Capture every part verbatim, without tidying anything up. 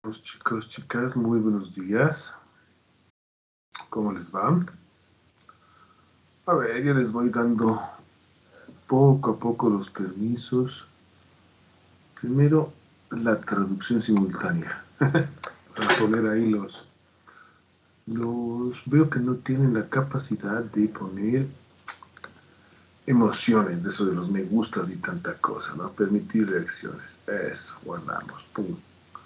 Chicos, chicas, muy buenos días. ¿Cómo les va? A ver, ya les voy dando poco a poco los permisos. Primero, la traducción simultánea. Para poner ahí los... Los... Veo que no tienen la capacidad de poner emociones, de eso de los me gustas y tanta cosa, ¿no? Permitir reacciones. Eso, guardamos. Pum.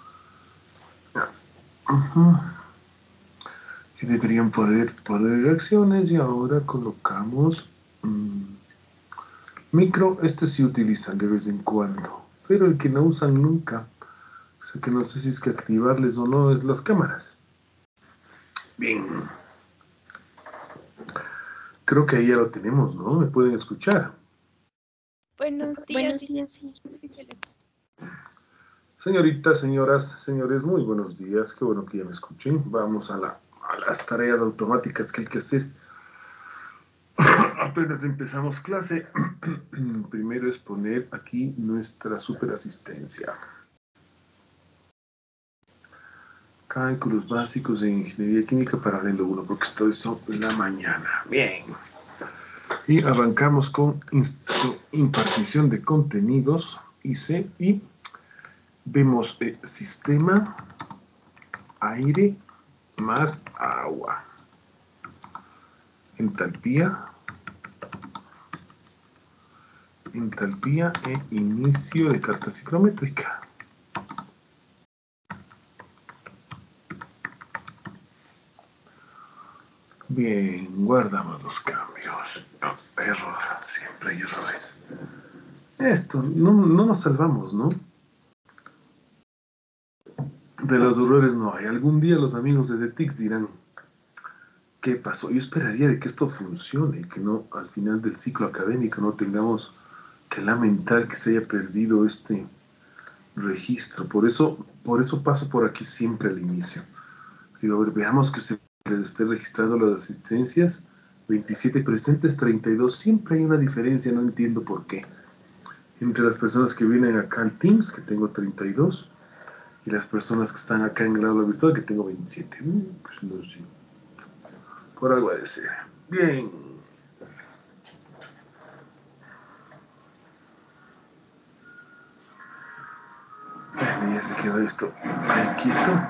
Uh-huh. Que deberían poder poner reacciones y ahora colocamos mmm, micro. Este sí utilizan de vez en cuando, pero el que no usan nunca, o sea que no sé si es que activarles o no, es las cámaras. Bien, creo que ahí ya lo tenemos, ¿no? ¿Me pueden escuchar? Buenos días, Buenos días, sí. Señoritas, señoras, señores, muy buenos días. Qué bueno que ya me escuchen. Vamos a, la, a las tareas automáticas que hay que hacer. Apenas empezamos clase. Primero es poner aquí nuestra super asistencia. Cálculos básicos de ingeniería química paralelo uno, porque estoy sobre la mañana. Bien. Y arrancamos con impartición de contenidos, I C, y vemos eh, sistema, aire más agua. Entalpía, entalpía e inicio de carta ciclométrica. Bien, guardamos los cambios. No, error, siempre hay errores. Esto, no, no nos salvamos, ¿no? De los errores no hay. Algún día los amigos de DETIX dirán, ¿qué pasó? Yo esperaría de que esto funcione, que no al final del ciclo académico no tengamos que lamentar que se haya perdido este registro. Por eso, por eso paso por aquí siempre al inicio. Digo, a ver, veamos que se les esté registrando las asistencias. veintisiete presentes, treinta y dos. Siempre hay una diferencia, no entiendo por qué. Entre las personas que vienen acá al Teams, que tengo treinta y dos, y las personas que están acá en el aula virtual, que tengo veintisiete. Pues no sé. Por algo de ser. Bien. Bien, ya se quedó esto ahí quieto.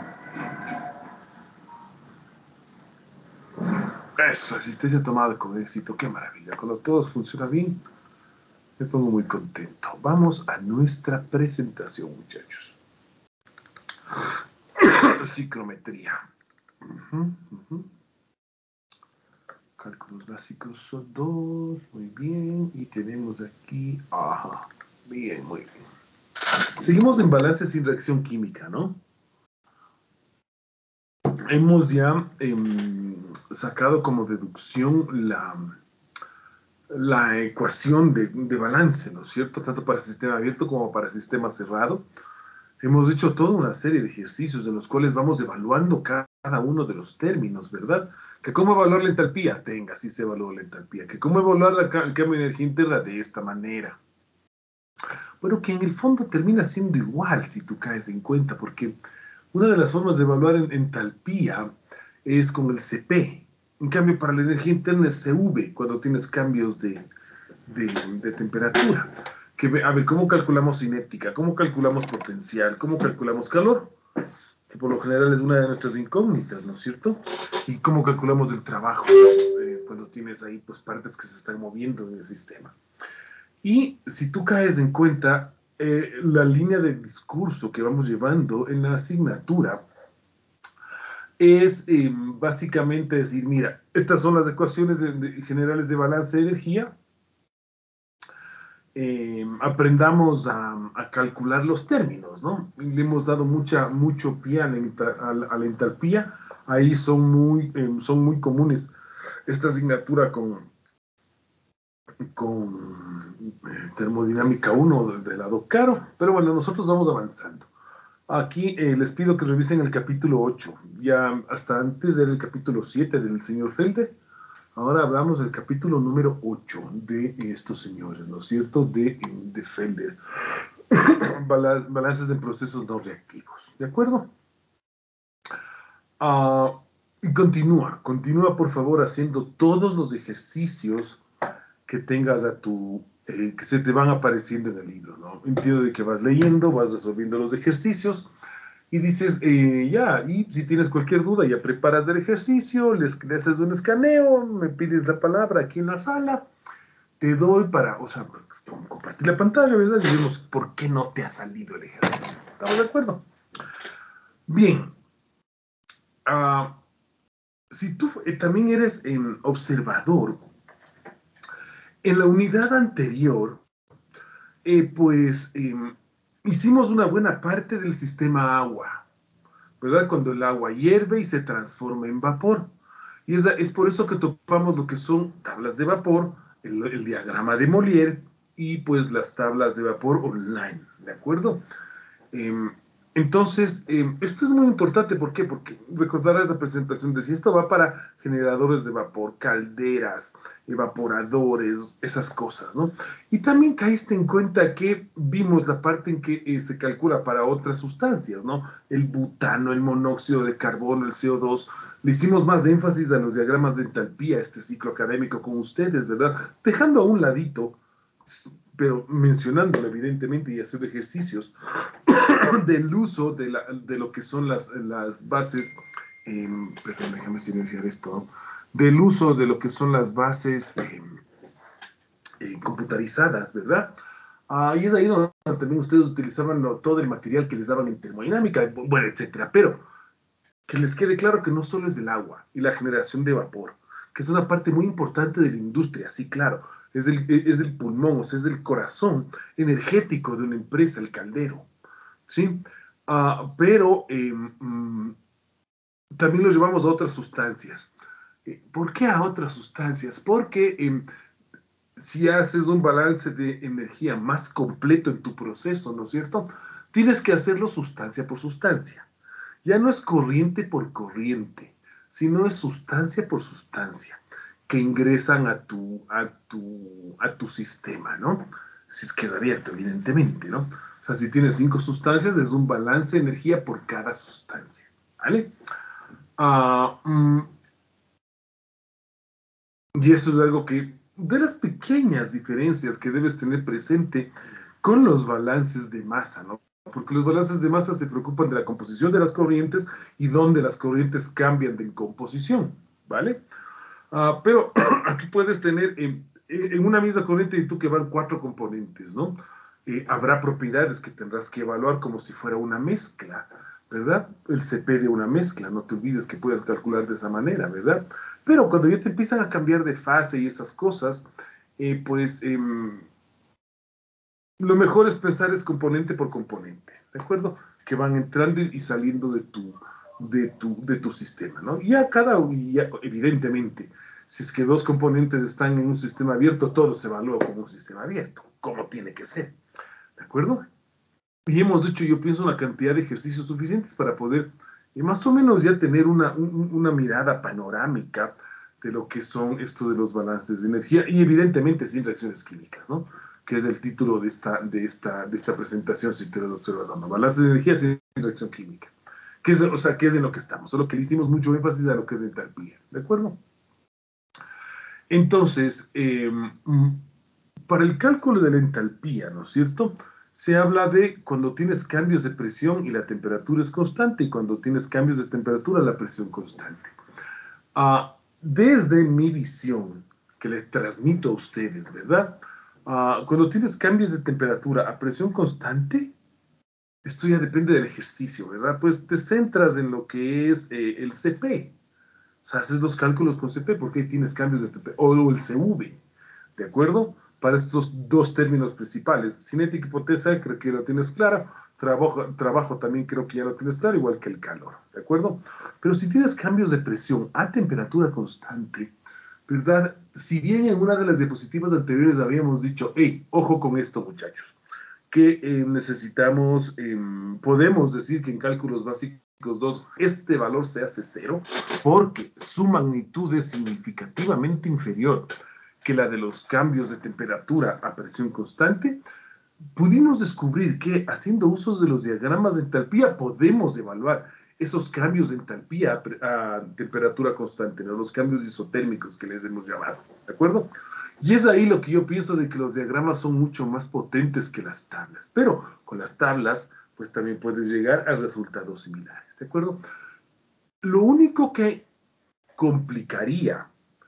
Eso, asistencia tomada con éxito. Qué maravilla. Cuando todo funciona bien, me pongo muy contento. Vamos a nuestra presentación, muchachos. Ciclometría. Uh-huh, uh-huh. Cálculos básicos son dos. Muy bien. Y tenemos aquí... Ajá. Bien, muy bien. Seguimos en balance sin reacción química, ¿no? Hemos ya eh, sacado como deducción la, la ecuación de, de balance, ¿no es cierto? Tanto para sistema abierto como para sistema cerrado. Hemos hecho toda una serie de ejercicios en los cuales vamos evaluando cada uno de los términos, ¿verdad? Que cómo evaluar la entalpía, tenga, sí se evalúa la entalpía. Que cómo evaluar la, el cambio de energía interna de esta manera. Bueno, que en el fondo termina siendo igual si tú caes en cuenta, porque una de las formas de evaluar en entalpía es con el C P. En cambio, para la energía interna es C V, cuando tienes cambios de, de, de temperatura. Que, a ver, ¿cómo calculamos cinética? ¿Cómo calculamos potencial? ¿Cómo calculamos calor? Que por lo general es una de nuestras incógnitas, ¿no es cierto? ¿Y cómo calculamos el trabajo? Eh, cuando tienes ahí pues, partes que se están moviendo en el sistema. Y si tú caes en cuenta, eh, la línea de discurso que vamos llevando en la asignatura es eh, básicamente decir, mira, estas son las ecuaciones de, de, generales de balance de energía. Eh, aprendamos a, a calcular los términos, ¿no? Le hemos dado mucha, mucho pie a la, a, a la entalpía. Ahí son muy, eh, son muy comunes esta asignatura con, con termodinámica uno del lado caro, pero bueno, nosotros vamos avanzando. Aquí eh, les pido que revisen el capítulo ocho, ya hasta antes era el capítulo siete del señor Felder. Ahora hablamos del capítulo número ocho de estos señores, ¿no es cierto? De, de Felder. Balances de procesos no reactivos, ¿de acuerdo? Uh, y continúa, continúa por favor haciendo todos los ejercicios que tengas a tu, eh, que se te van apareciendo en el libro, ¿no? Entiendo de que vas leyendo, vas resolviendo los ejercicios y dices, eh, ya, y si tienes cualquier duda, ya preparas el ejercicio, les, le haces un escaneo, me pides la palabra aquí en la sala, te doy para, o sea, compartir la pantalla, ¿verdad? Y vemos por qué no te ha salido el ejercicio. ¿Estamos de acuerdo? Bien. Uh, si tú eh, también eres eh, observador, en la unidad anterior, eh, pues eh, hicimos una buena parte del sistema agua, ¿verdad? Cuando el agua hierve y se transforma en vapor. Y es, es por eso que topamos lo que son tablas de vapor, el, el diagrama de Molière y pues las tablas de vapor online, ¿de acuerdo? Eh, entonces, eh, esto es muy importante, ¿por qué? Porque recordarás la presentación, decía, esto va para generadores de vapor, calderas, evaporadores, esas cosas, ¿no? Y también caíste en cuenta que vimos la parte en que eh, se calcula para otras sustancias, ¿no? El butano, el monóxido de carbono, el C O dos. Le hicimos más énfasis a los diagramas de entalpía, este ciclo académico con ustedes, ¿verdad? Dejando a un ladito, pero mencionándolo evidentemente y haciendo ejercicios, del uso de, la, de lo que son las, las bases, eh, perdón, déjame silenciar esto, ¿no? Del uso de lo que son las bases eh, eh, computarizadas, ¿verdad? Ah, y es ahí donde también ustedes utilizaban lo, todo el material que les daban en termodinámica, bueno, etcétera, pero que les quede claro que no solo es el agua y la generación de vapor, que es una parte muy importante de la industria, sí, claro, es el, es el pulmón, o sea, es el corazón energético de una empresa, el caldero, ¿sí? Uh, pero eh, mm, también lo llevamos a otras sustancias. Eh, ¿Por qué a otras sustancias? Porque eh, si haces un balance de energía más completo en tu proceso, ¿no es cierto? Tienes que hacerlo sustancia por sustancia. Ya no es corriente por corriente, sino es sustancia por sustancia que ingresan a tu, a tu, a tu sistema, ¿no? Si es que es abierto, evidentemente, ¿no? O sea, si tienes cinco sustancias, es un balance de energía por cada sustancia, ¿vale? Uh, mm, y eso es algo que, de las pequeñas diferencias que debes tener presente con los balances de masa, ¿no? Porque los balances de masa se preocupan de la composición de las corrientes y dónde las corrientes cambian de composición, ¿vale? Uh, pero aquí puedes tener en, en, una misma corriente y tú que van cuatro componentes, ¿no? Eh, habrá propiedades que tendrás que evaluar como si fuera una mezcla, ¿verdad? El C P de una mezcla, no te olvides que puedes calcular de esa manera, ¿verdad? Pero cuando ya te empiezan a cambiar de fase y esas cosas, eh, pues eh, lo mejor es pensar es componente por componente, ¿de acuerdo? Que van entrando y saliendo de tu, de tu, de tu sistema, ¿no? Y ya cada, ya, evidentemente, si es que dos componentes están en un sistema abierto, todo se evalúa como un sistema abierto, como tiene que ser, ¿de acuerdo? Y hemos hecho, yo pienso, una cantidad de ejercicios suficientes para poder eh, más o menos ya tener una, un, una mirada panorámica de lo que son esto de los balances de energía y evidentemente sin reacciones químicas, ¿no? Que es el título de esta, de esta, de esta presentación, si te lo estoy dando. Balances de energía sin reacción química. Que es, o sea, que es en lo que estamos, solo que le hicimos mucho énfasis a lo que es entalpía, ¿de acuerdo? Entonces, eh, para el cálculo de la entalpía, ¿no es cierto?, se habla de cuando tienes cambios de presión y la temperatura es constante, y cuando tienes cambios de temperatura, la presión constante. Uh, desde mi visión, que les transmito a ustedes, ¿verdad? Uh, cuando tienes cambios de temperatura a presión constante, esto ya depende del ejercicio, ¿verdad? Pues te centras en lo que es eh, el C P. O sea, haces los cálculos con C P porque ahí tienes cambios de temperatura, o el C V, ¿de acuerdo? Para estos dos términos principales. Cinética y hipotética, creo que lo tienes clara. Trabajo, trabajo también creo que ya lo tienes claro, igual que el calor, ¿de acuerdo? Pero si tienes cambios de presión a temperatura constante, ¿verdad? Si bien en una de las diapositivas anteriores habíamos dicho, hey, ojo con esto, muchachos, que eh, necesitamos, eh, podemos decir que en cálculos básicos dos, este valor se hace cero, porque su magnitud es significativamente inferior que la de los cambios de temperatura a presión constante. Pudimos descubrir que haciendo uso de los diagramas de entalpía podemos evaluar esos cambios de entalpía a, a temperatura constante, ¿no? Los cambios isotérmicos que les hemos llamado, ¿de acuerdo? Y es ahí lo que yo pienso de que los diagramas son mucho más potentes que las tablas, pero con las tablas, pues también puedes llegar a resultados similares, ¿de acuerdo? Lo único que complicaría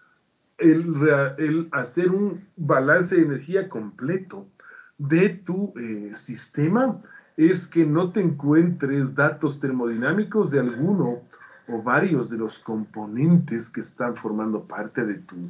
el, el hacer un balance de energía completo de tu eh, sistema es que no te encuentres datos termodinámicos de alguno o varios de los componentes que están formando parte de tu,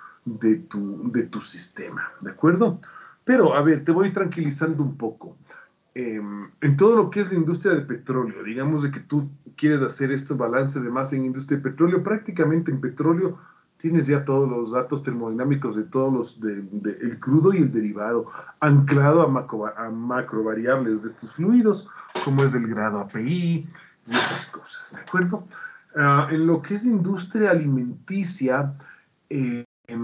de tu, de tu sistema, ¿de acuerdo? Pero, a ver, te voy tranquilizando un poco. Eh, en todo lo que es la industria del petróleo, digamos de que tú quieres hacer este balance de masa en industria de petróleo, prácticamente en petróleo tienes ya todos los datos termodinámicos de todos los, de, de, el crudo y el derivado, anclado a macro, a macro variables de estos fluidos, como es el grado A P I y esas cosas, ¿de acuerdo? Uh, en lo que es industria alimenticia, eh,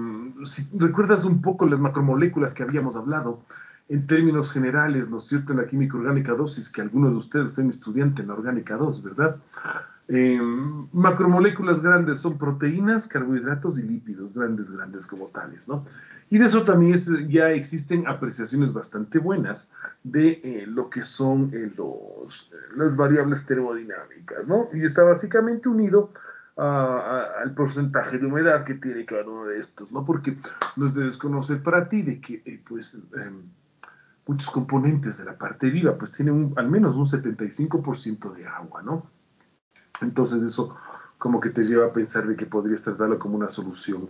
si recuerdas un poco las macromoléculas que habíamos hablado, en términos generales, ¿no es cierto?, en la química orgánica dos, si es que alguno de ustedes fue un estudiante en la orgánica dos, ¿verdad? Eh, macromoléculas grandes son proteínas, carbohidratos y lípidos, grandes, grandes como tales, ¿no? Y de eso también es, ya existen apreciaciones bastante buenas de eh, lo que son eh, los, eh, las variables termodinámicas, ¿no? Y está básicamente unido a, a, al porcentaje de humedad que tiene cada uno de estos, ¿no? Porque no es de desconocer para ti de que, eh, pues, eh, muchos componentes de la parte viva, pues tienen un, al menos un setenta y cinco por ciento de agua, ¿no? Entonces eso como que te lleva a pensar de que podrías tratarlo como una solución.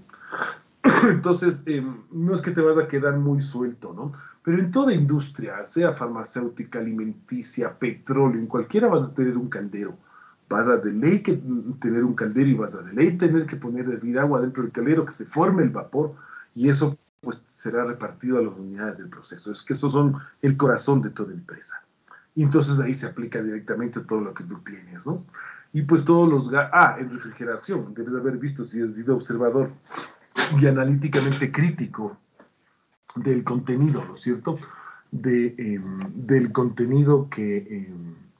Entonces, eh, no es que te vas a quedar muy suelto, ¿no? Pero en toda industria, sea farmacéutica, alimenticia, petróleo, en cualquiera vas a tener un caldero. Vas a de ley que tener un caldero y vas a de ley tener que poner hervir agua dentro del caldero, que se forme el vapor, y eso pues será repartido a las unidades del proceso. Es que esos son el corazón de toda empresa. Y entonces ahí se aplica directamente todo lo que tú tienes, ¿no? Y pues todos los... Ah, en refrigeración, debes haber visto si has sido observador y analíticamente crítico del contenido, ¿no es cierto? De, eh, del contenido que... Eh,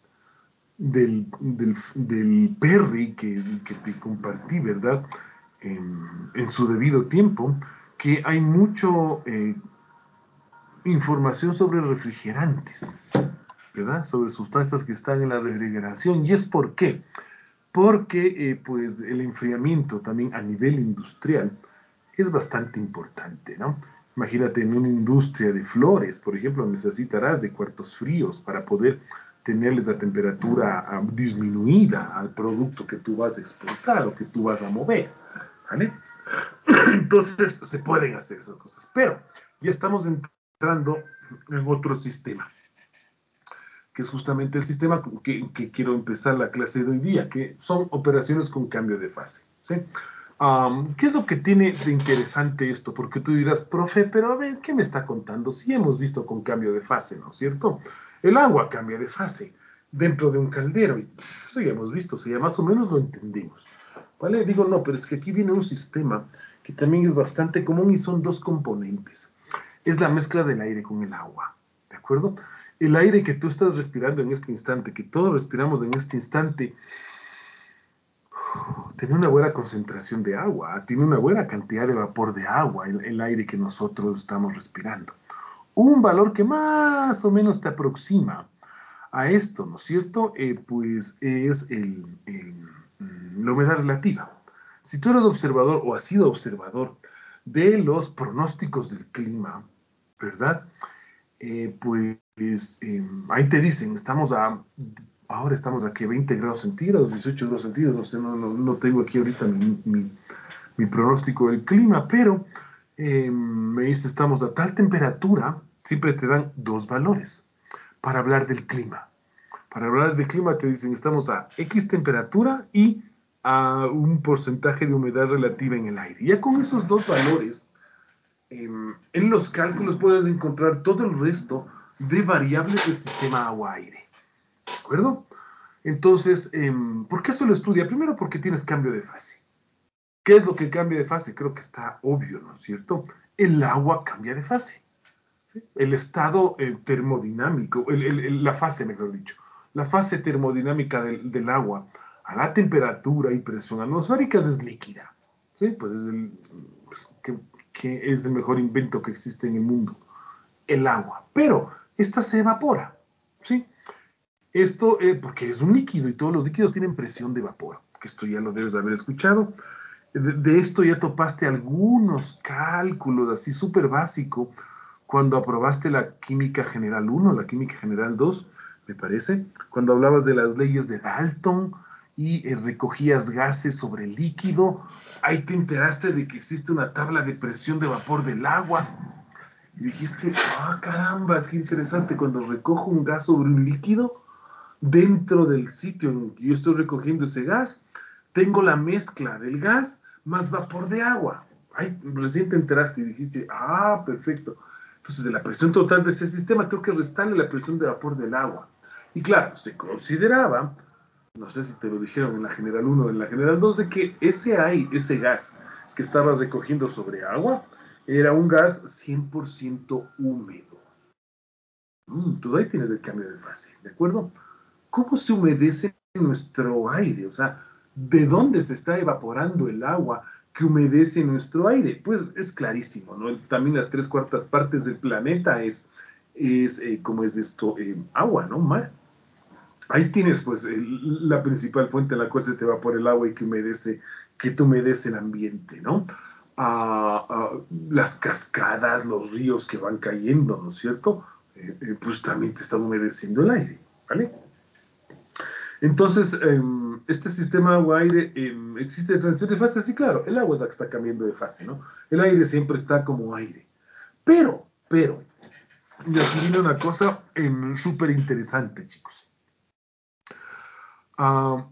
del, del, del Perry que, que te compartí, ¿verdad? En, en su debido tiempo, que hay mucho eh, información sobre refrigerantes, ¿verdad? Sobre sustancias que están en la refrigeración. ¿Y es por qué? Porque eh, pues el enfriamiento también a nivel industrial es bastante importante, ¿no? Imagínate en una industria de flores, por ejemplo, necesitarás de cuartos fríos para poder tenerles la temperatura uh, disminuida al producto que tú vas a exportar o que tú vas a mover, ¿vale? Entonces se pueden hacer esas cosas, pero ya estamos entrando en otro sistema, que es justamente el sistema que, que quiero empezar la clase de hoy día, que son operaciones con cambio de fase, ¿sí? Um, ¿Qué es lo que tiene de interesante esto? Porque tú dirás, profe, pero a ver, ¿qué me está contando? Sí hemos visto con cambio de fase, ¿no es cierto? El agua cambia de fase dentro de un caldero, y pff, eso ya hemos visto, o sea, ya más o menos lo entendimos, ¿vale? Digo, no, pero es que aquí viene un sistema que también es bastante común y son dos componentes. Es la mezcla del aire con el agua, ¿de acuerdo? El aire que tú estás respirando en este instante, que todos respiramos en este instante, tiene una buena concentración de agua, tiene una buena cantidad de vapor de agua, el, el aire que nosotros estamos respirando. Un valor que más o menos te aproxima a esto, ¿no es cierto? Eh, pues es el, el, la humedad relativa. Si tú eres observador o has sido observador de los pronósticos del clima, ¿verdad? Eh, pues eh, ahí te dicen, estamos a... Ahora estamos aquí a veinte grados centígrados, dieciocho grados centígrados, no sé, no, no, no tengo aquí ahorita mi, mi, mi pronóstico del clima, pero eh, me dice, estamos a tal temperatura, siempre te dan dos valores para hablar del clima. Para hablar del clima te dicen, estamos a X temperatura y a un porcentaje de humedad relativa en el aire. Ya con esos dos valores, eh, en los cálculos puedes encontrar todo el resto de variables del sistema agua-aire. ¿De acuerdo? Entonces, eh, ¿por qué se lo estudia? Primero porque tienes cambio de fase. ¿Qué es lo que cambia de fase? Creo que está obvio, ¿no es cierto? El agua cambia de fase. ¿Sí? El estado eh, termodinámico, el, el, la fase, mejor dicho. la fase termodinámica del, del agua a la temperatura y presión atmosféricas es líquida. ¿Sí? Pues es el, que, que es el mejor invento que existe en el mundo, el agua. Pero esta se evapora, ¿sí? Esto, eh, porque es un líquido y todos los líquidos tienen presión de vapor, que esto ya lo debes haber escuchado. De, de esto ya topaste algunos cálculos así súper básico cuando aprobaste la química general uno, la química general dos, me parece, cuando hablabas de las leyes de Dalton y eh, recogías gases sobre el líquido, ahí te enteraste de que existe una tabla de presión de vapor del agua. Y dijiste, ah, caramba, es que interesante, cuando recojo un gas sobre un líquido, dentro del sitio en que yo estoy recogiendo ese gas, tengo la mezcla del gas más vapor de agua. Ay, recién te enteraste y dijiste, ah, perfecto. Entonces, de la presión total de ese sistema, tengo que restarle la presión de vapor del agua. Y claro, se consideraba, no sé si te lo dijeron en la general uno o en la general dos, de que ese aire, ese gas que estabas recogiendo sobre agua, era un gas cien por ciento húmedo. Mm, entonces ahí tienes el cambio de fase, ¿de acuerdo? ¿Cómo se humedece nuestro aire? O sea, ¿de dónde se está evaporando el agua que humedece nuestro aire? Pues es clarísimo, ¿no? También las tres cuartas partes del planeta es, es eh, ¿cómo es esto? Eh, agua, ¿no? Mar. Ahí tienes, pues, el, la principal fuente en la cual se te evapora el agua y que humedece, que te humedece el ambiente, ¿no? Ah, ah, las cascadas, los ríos que van cayendo, ¿no es cierto? Eh, eh, pues también te están humedeciendo el aire, ¿vale? Entonces, eh, este sistema agua-aire, eh, ¿existe transición de fase? Sí, claro, el agua es la que está cambiando de fase, ¿no? El aire siempre está como aire. Pero, pero, y aquí viene una cosa eh, súper interesante, chicos. Uh,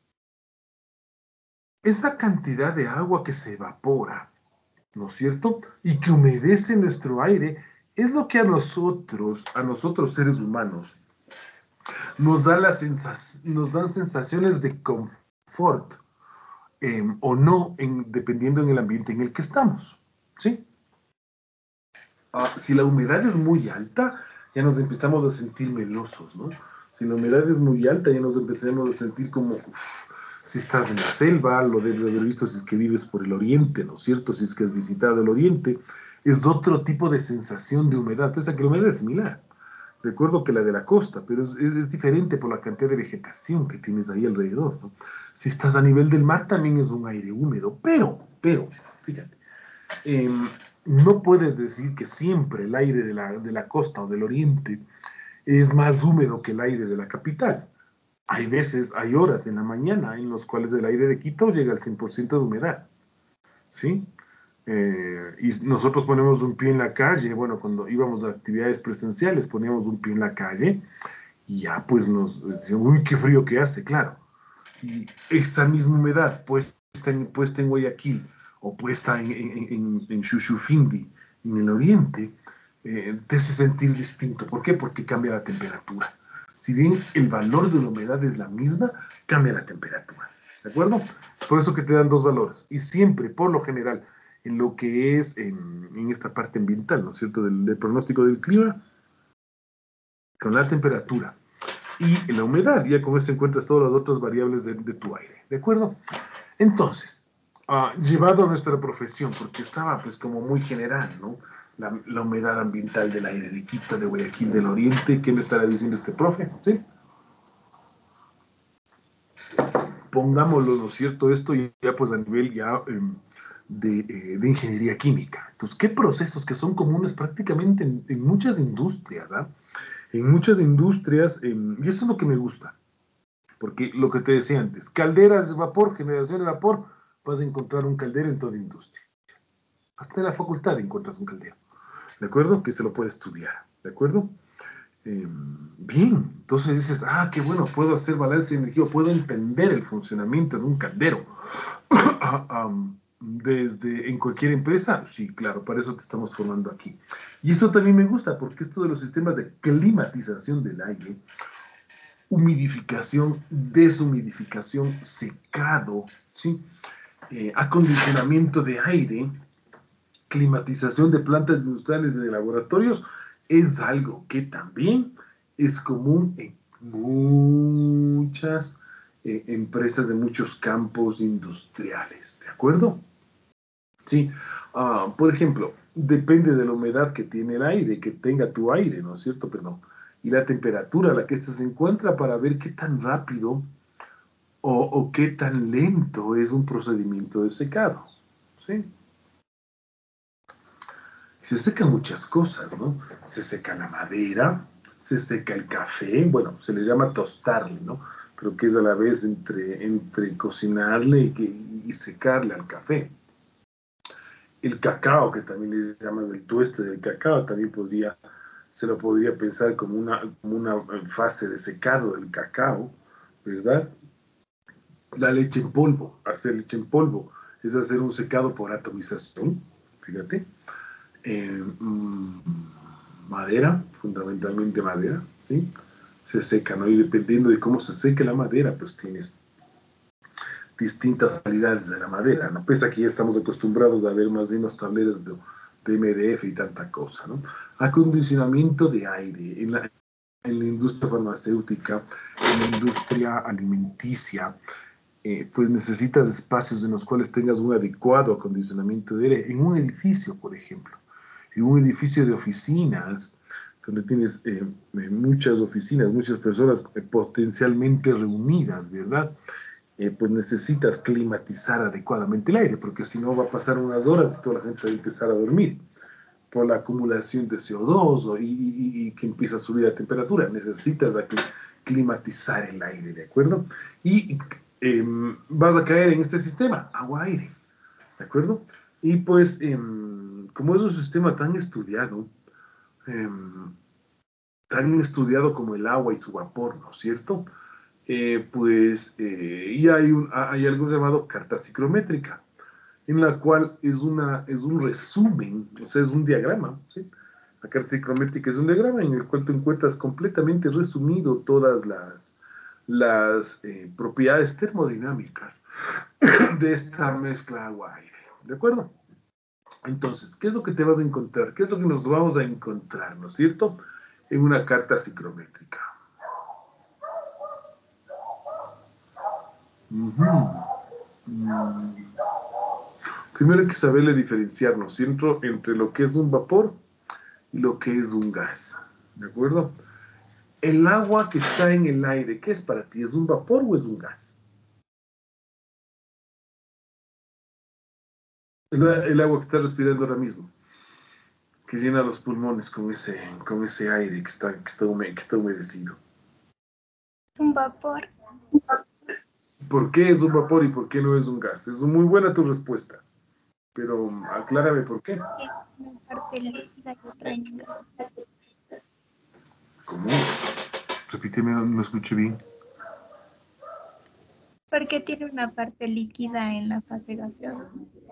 esa cantidad de agua que se evapora, ¿no es cierto? Y que humedece nuestro aire, es lo que a nosotros, a nosotros seres humanos, nos, da la sensas nos dan sensaciones de confort eh, o no, en, dependiendo en el ambiente en el que estamos, ¿sí? Uh, si la humedad es muy alta, ya nos empezamos a sentir melosos, ¿no? Si la humedad es muy alta, ya nos empezamos a sentir como, uf, si estás en la selva, lo debes haber visto si es que vives por el oriente, ¿no es cierto? Si es que has visitado el oriente, es otro tipo de sensación de humedad, pese a que la humedad es similar. Recuerdo que la de la costa, pero es, es, es diferente por la cantidad de vegetación que tienes ahí alrededor, ¿no? Si estás a nivel del mar, también es un aire húmedo, pero, pero, fíjate, eh, no puedes decir que siempre el aire de la, de la costa o del oriente es más húmedo que el aire de la capital. Hay veces, hay horas en la mañana en las cuales el aire de Quito llega al cien por ciento de humedad, ¿sí? Eh, y nosotros ponemos un pie en la calle, bueno, cuando íbamos a actividades presenciales, poníamos un pie en la calle y ya pues nos decían, uy, qué frío que hace, claro. Y esa misma humedad puesta en, puesta en Guayaquil o puesta en, en, en, en Xuxufindi, en el oriente, eh, te hace sentir distinto. ¿Por qué? Porque cambia la temperatura. Si bien el valor de la humedad es la misma, cambia la temperatura. ¿De acuerdo? Es por eso que te dan dos valores. Y siempre, por lo general, en lo que es en, en esta parte ambiental, ¿no es cierto?, del, del pronóstico del clima, con la temperatura y la humedad, ya con eso encuentras todas las otras variables de, de tu aire, ¿de acuerdo? Entonces, uh, llevado a nuestra profesión, porque estaba pues como muy general, ¿no? La, la humedad ambiental del aire de Quito, de Guayaquil, del Oriente, ¿qué me estará diciendo este profe? ¿Sí? Pongámoslo, ¿no es cierto? Esto ya pues a nivel ya eh, de, eh, de ingeniería química. Entonces, ¿qué procesos que son comunes prácticamente en, en muchas industrias, ¿ah? En muchas industrias, eh, y eso es lo que me gusta, porque lo que te decía antes, calderas de vapor, generación de vapor, vas a encontrar un caldero en toda industria. Hasta en la facultad encuentras un caldero, ¿de acuerdo? Que se lo puede estudiar, ¿de acuerdo? Eh, bien, entonces dices, ah, qué bueno, puedo hacer balance de energía, puedo entender el funcionamiento de un caldero. um, desde en cualquier empresa, sí, claro, para eso te estamos formando aquí. Y esto también me gusta, porque esto de los sistemas de climatización del aire, humidificación, deshumidificación, secado, ¿sí? Eh, acondicionamiento de aire, climatización de plantas industriales y de laboratorios, es algo que también es común en muchas eh, empresas de muchos campos industriales, ¿de acuerdo? Sí, uh, por ejemplo, depende de la humedad que tiene el aire, que tenga tu aire, ¿no es cierto? Perdón. Y la temperatura a la que éste se encuentra para ver qué tan rápido o, o qué tan lento es un procedimiento de secado, ¿sí? Se secan muchas cosas, ¿no? Se seca la madera, se seca el café, bueno, se le llama tostarle, ¿no? Pero que es a la vez entre, entre cocinarle y, y secarle al café. El cacao, que también le llamas del tueste del cacao, también podría, se lo podría pensar como una, como una fase de secado del cacao, ¿verdad? La leche en polvo, hacer leche en polvo, es hacer un secado por atomización, fíjate. Eh, mmm, madera, fundamentalmente madera, ¿sí? Se seca, ¿no? Y dependiendo de cómo se seque la madera, pues tienes distintas calidades de la madera, ¿no? Pese a que ya estamos acostumbrados a ver más bien los tableros de, de M D F y tanta cosa, ¿no? Acondicionamiento de aire en la, en la industria farmacéutica, en la industria alimenticia, eh, pues necesitas espacios en los cuales tengas un adecuado acondicionamiento de aire. En un edificio, por ejemplo, en un edificio de oficinas, donde tienes eh, muchas oficinas, muchas personas eh, potencialmente reunidas, ¿verdad? Eh, pues necesitas climatizar adecuadamente el aire, porque si no va a pasar unas horas y toda la gente se va a empezar a dormir por la acumulación de C O dos o, y, y, y, que empieza a subir la temperatura. Necesitas aquí climatizar el aire, ¿de acuerdo? Y eh, vas a caer en este sistema, agua-aire, ¿de acuerdo? Y pues, eh, como es un sistema tan estudiado, eh, tan estudiado como el agua y su vapor, ¿no es cierto? Eh, pues, eh, y hay, un, hay algo llamado carta psicométrica, en la cual es, una, es un resumen, o sea, es un diagrama, ¿sí? La carta psicométrica es un diagrama en el cual tú encuentras completamente resumido todas las, las eh, propiedades termodinámicas de esta mezcla agua-aire, ¿de acuerdo? Entonces, ¿qué es lo que te vas a encontrar? ¿Qué es lo que nos vamos a encontrar, ¿no es cierto? En una carta psicométrica. Uh-huh. Mm. Primero hay que saberle diferenciar, ¿no es cierto?, entre lo que es un vapor y lo que es un gas, ¿de acuerdo? El agua que está en el aire, ¿qué es para ti? ¿Es un vapor o es un gas? El, el agua que estás respirando ahora mismo, que llena los pulmones con ese, con ese aire que está, que, está hume, que está humedecido. Un vapor. ¿Por qué es un vapor y por qué no es un gas? Es muy buena tu respuesta, pero aclárame por qué. Es una parte líquida y otra en gas. ¿Cómo? Repíteme, no, no escuché bien. Porque tiene una parte líquida en la fase gaseosa.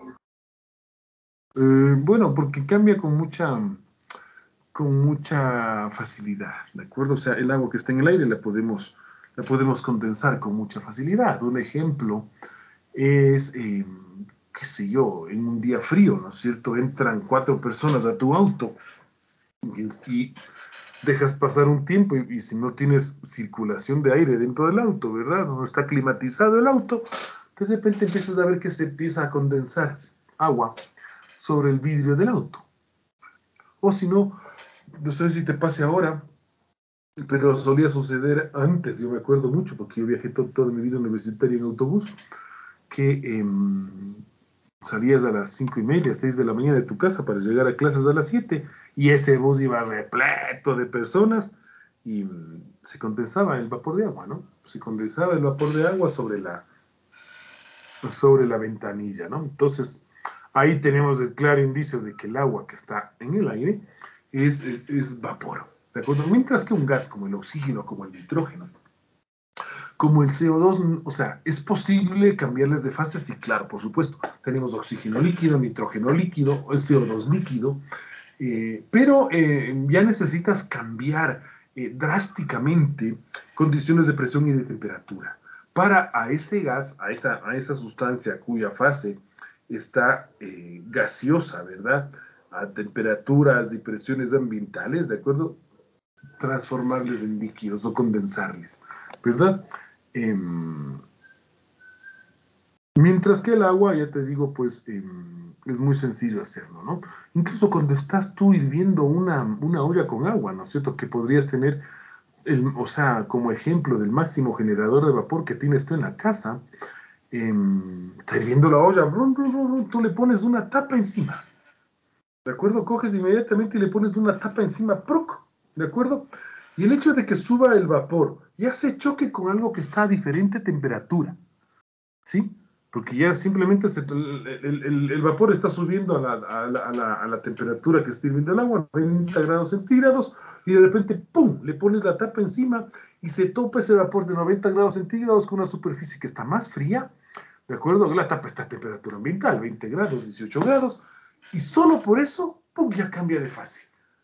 Eh, bueno, porque cambia con mucha, con mucha facilidad, ¿de acuerdo? O sea, el agua que está en el aire la podemos, la podemos condensar con mucha facilidad. Un ejemplo es, eh, qué sé yo, en un día frío, ¿no es cierto? Entran cuatro personas a tu auto y, y dejas pasar un tiempo y, y si no tienes circulación de aire dentro del auto, ¿verdad? No está climatizado el auto, de repente empiezas a ver que se empieza a condensar agua sobre el vidrio del auto. O si no, no sé si te pase ahora, pero solía suceder antes, yo me acuerdo mucho, porque yo viajé todo, toda mi vida universitaria en autobús, que eh, salías a las cinco y media, seis de la mañana de tu casa para llegar a clases a las siete, y ese bus iba repleto de personas, y mm, se condensaba el vapor de agua, ¿no? Se condensaba el vapor de agua sobre la, sobre la ventanilla, ¿no? Entonces, ahí tenemos el claro indicio de que el agua que está en el aire es, es, es vapor, ¿de acuerdo? Mientras que un gas como el oxígeno, como el nitrógeno, como el C O dos, o sea, ¿es posible cambiarles de fase? Sí, claro, por supuesto. Tenemos oxígeno líquido, nitrógeno líquido, C O dos líquido, eh, pero eh, ya necesitas cambiar eh, drásticamente condiciones de presión y de temperatura para a ese gas, a esa, a esa sustancia cuya fase está eh, gaseosa, ¿verdad? A temperaturas y presiones ambientales, ¿de acuerdo? transformarles en líquidos o condensarles, ¿verdad? Eh, mientras que el agua, ya te digo, pues eh, es muy sencillo hacerlo, ¿no? Incluso cuando estás tú hirviendo una, una olla con agua, ¿no es cierto? Que podrías tener, el, o sea, como ejemplo del máximo generador de vapor que tienes tú en la casa, eh, está hirviendo la olla, brum, brum, brum, tú le pones una tapa encima, ¿de acuerdo? Coges inmediatamente y le pones una tapa encima, ¡proc! ¿De acuerdo? Y el hecho de que suba el vapor ya se choque con algo que está a diferente temperatura, ¿sí? Porque ya simplemente se, el, el, el, vapor está subiendo a la, a, la, a, la, a la temperatura que está hirviendo el agua, veinte grados centígrados, y de repente, ¡pum!, le pones la tapa encima y se topa ese vapor de noventa grados centígrados con una superficie que está más fría, ¿de acuerdo? La tapa está a temperatura ambiental, veinte grados, dieciocho grados, y solo por eso, ¡pum!, ya cambia de fase.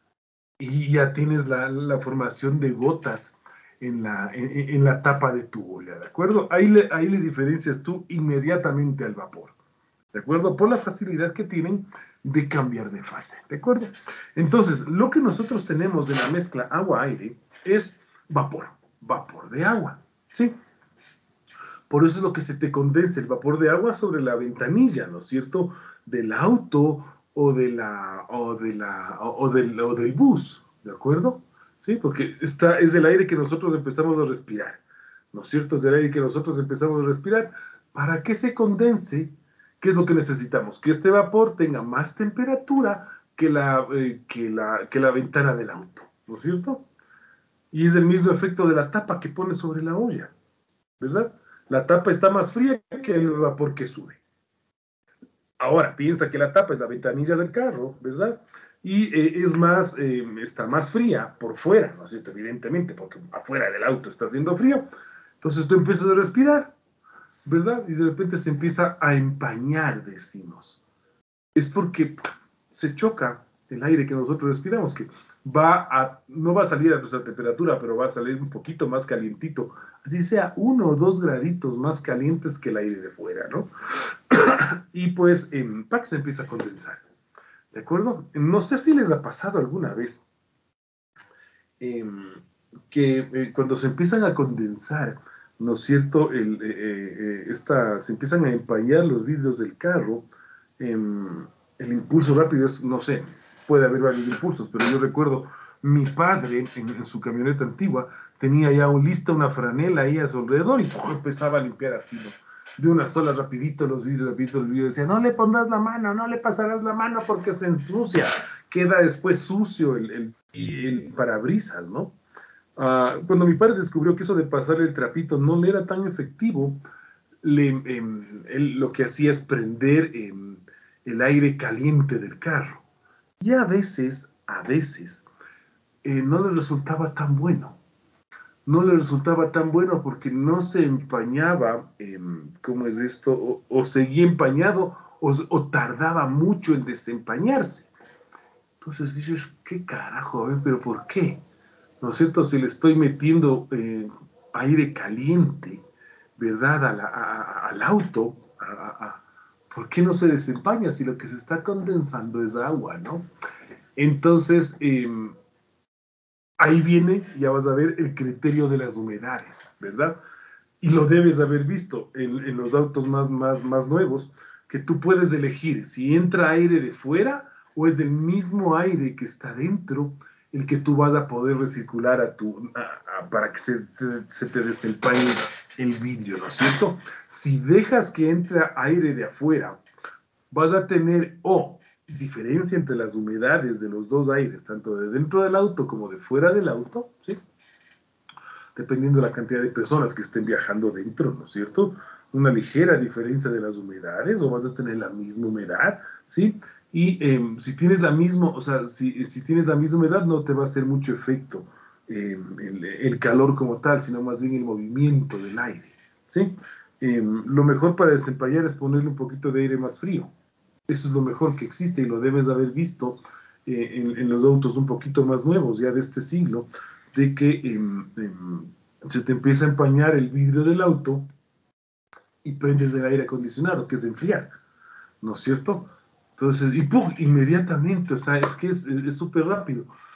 Y ya tienes la, la formación de gotas en la, en, en la tapa de tu olla, ¿de acuerdo? Ahí le, ahí le diferencias tú inmediatamente al vapor, ¿de acuerdo? Por la facilidad que tienen de cambiar de fase, ¿de acuerdo? Entonces, lo que nosotros tenemos de la mezcla agua-aire es vapor, vapor de agua, ¿sí? Por eso es lo que se te condensa el vapor de agua sobre la ventanilla, ¿no es cierto? Del auto o, de la, o, de la, o, o, del, o del bus, ¿de acuerdo? Sí, porque esta es el aire que nosotros empezamos a respirar, ¿no es cierto? Es el aire que nosotros empezamos a respirar. Para que se condense, ¿qué es lo que necesitamos? Que este vapor tenga más temperatura que la, eh, que la, que la ventana del auto, ¿no es cierto? Y es el mismo efecto de la tapa que pone sobre la olla, ¿verdad? La tapa está más fría que el vapor que sube. Ahora, piensa que la tapa es la ventanilla del carro, ¿verdad? Y eh, es más, eh, está más fría por fuera, ¿no es cierto? Evidentemente, porque afuera del auto está haciendo frío. Entonces tú empiezas a respirar, ¿verdad? Y de repente se empieza a empañar, decimos. Es porque se choca el aire que nosotros respiramos, que va a, no va a salir a nuestra temperatura, pero va a salir un poquito más calientito, así sea uno o dos graditos más calientes que el aire de fuera, ¿no? Y pues, eh, para que se empieza a condensar, ¿de acuerdo? No sé si les ha pasado alguna vez eh, que eh, cuando se empiezan a condensar, ¿no es cierto? El, eh, eh, esta, se empiezan a empañar los vidrios del carro, eh, el impulso rápido es, no sé, puede haber varios impulsos, pero yo recuerdo mi padre en, en su camioneta antigua tenía ya un lista, una franela ahí a su alrededor y ¡pum!, empezaba a limpiar así, ¿no? De una sola, rapidito los vidrios, rapidito los vidrios, decía, no le pondrás la mano, no le pasarás la mano porque se ensucia, queda después sucio el, el, el parabrisas, ¿no? Uh, cuando mi padre descubrió que eso de pasar el trapito no le era tan efectivo, le, eh, él lo que hacía es prender eh, el aire caliente del carro. Y a veces, a veces, eh, no le resultaba tan bueno. No le resultaba tan bueno porque no se empañaba, eh, ¿cómo es esto? O, o seguía empañado o, o tardaba mucho en desempañarse. Entonces dices, ¿qué carajo? A ver, ¿pero por qué? ¿No es cierto? Si le estoy metiendo eh, aire caliente, ¿verdad? A la, a, al auto, a, a, ¿por qué no se desempaña si lo que se está condensando es agua, ¿no? Entonces, eh, ahí viene, ya vas a ver, el criterio de las humedades, ¿verdad? Y lo debes haber visto en, en los autos más, más, más nuevos, que tú puedes elegir si entra aire de fuera o es el mismo aire que está dentro el que tú vas a poder recircular a tu, a, a, para que se te, se te desempañe el vidrio, ¿no es cierto? Si dejas que entre aire de afuera, vas a tener o diferencia entre las humedades de los dos aires, tanto de dentro del auto como de fuera del auto, ¿sí? Dependiendo de la cantidad de personas que estén viajando dentro, ¿no es cierto? Una ligera diferencia de las humedades, o vas a tener la misma humedad, ¿sí? Y eh, si tienes la misma, o sea, si, si tienes la misma humedad, no te va a hacer mucho efecto eh, el, el calor como tal, sino más bien el movimiento del aire, ¿sí? Eh, lo mejor para desempañar es ponerle un poquito de aire más frío. Eso es lo mejor que existe y lo debes haber visto eh, en, en los autos un poquito más nuevos, ya de este siglo, de que eh, eh, se te empieza a empañar el vidrio del auto y prendes el aire acondicionado, que es enfriar, ¿no es cierto? Entonces, y ¡pum!, inmediatamente, o sea, es que es súper rápido.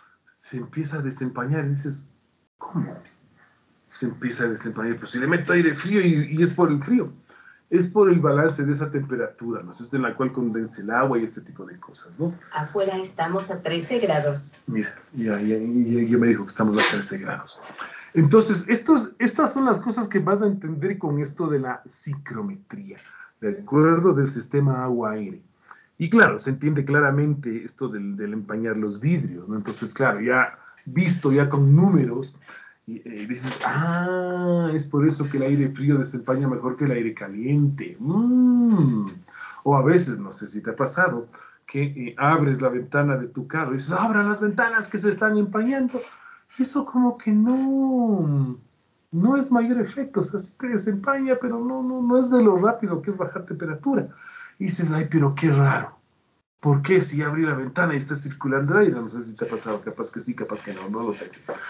se empieza a desempañar y dices, ¿cómo? Se empieza a desempañar, pues si le meto aire frío y, y es por el frío, es por el balance de esa temperatura, ¿no es cierto?, en la cual condensa el agua y ese tipo de cosas, ¿no? Afuera estamos a trece grados. Mira, ya, ya, ya, ya me dijo que estamos a trece grados. Entonces, estos, estas son las cosas que vas a entender con esto de la ciclometría, ¿de acuerdo? Del sistema agua-aire. Y claro, se entiende claramente esto del, del empañar los vidrios, ¿no? Entonces, claro, ya visto ya con números, y, eh, dices, ah, es por eso que el aire frío desempaña mejor que el aire caliente. Mm. O a veces, no sé si te ha pasado, que eh, abres la ventana de tu carro y dices, abran las ventanas que se están empañando. Eso como que no, no es mayor efecto, o sea, sí te desempaña, pero no, no, no es de lo rápido que es bajar temperatura. Y dices, ay, pero qué raro. ¿Por qué si abrí la ventana y está circulando el aire? No sé si te ha pasado, capaz que sí, capaz que no, no lo sé.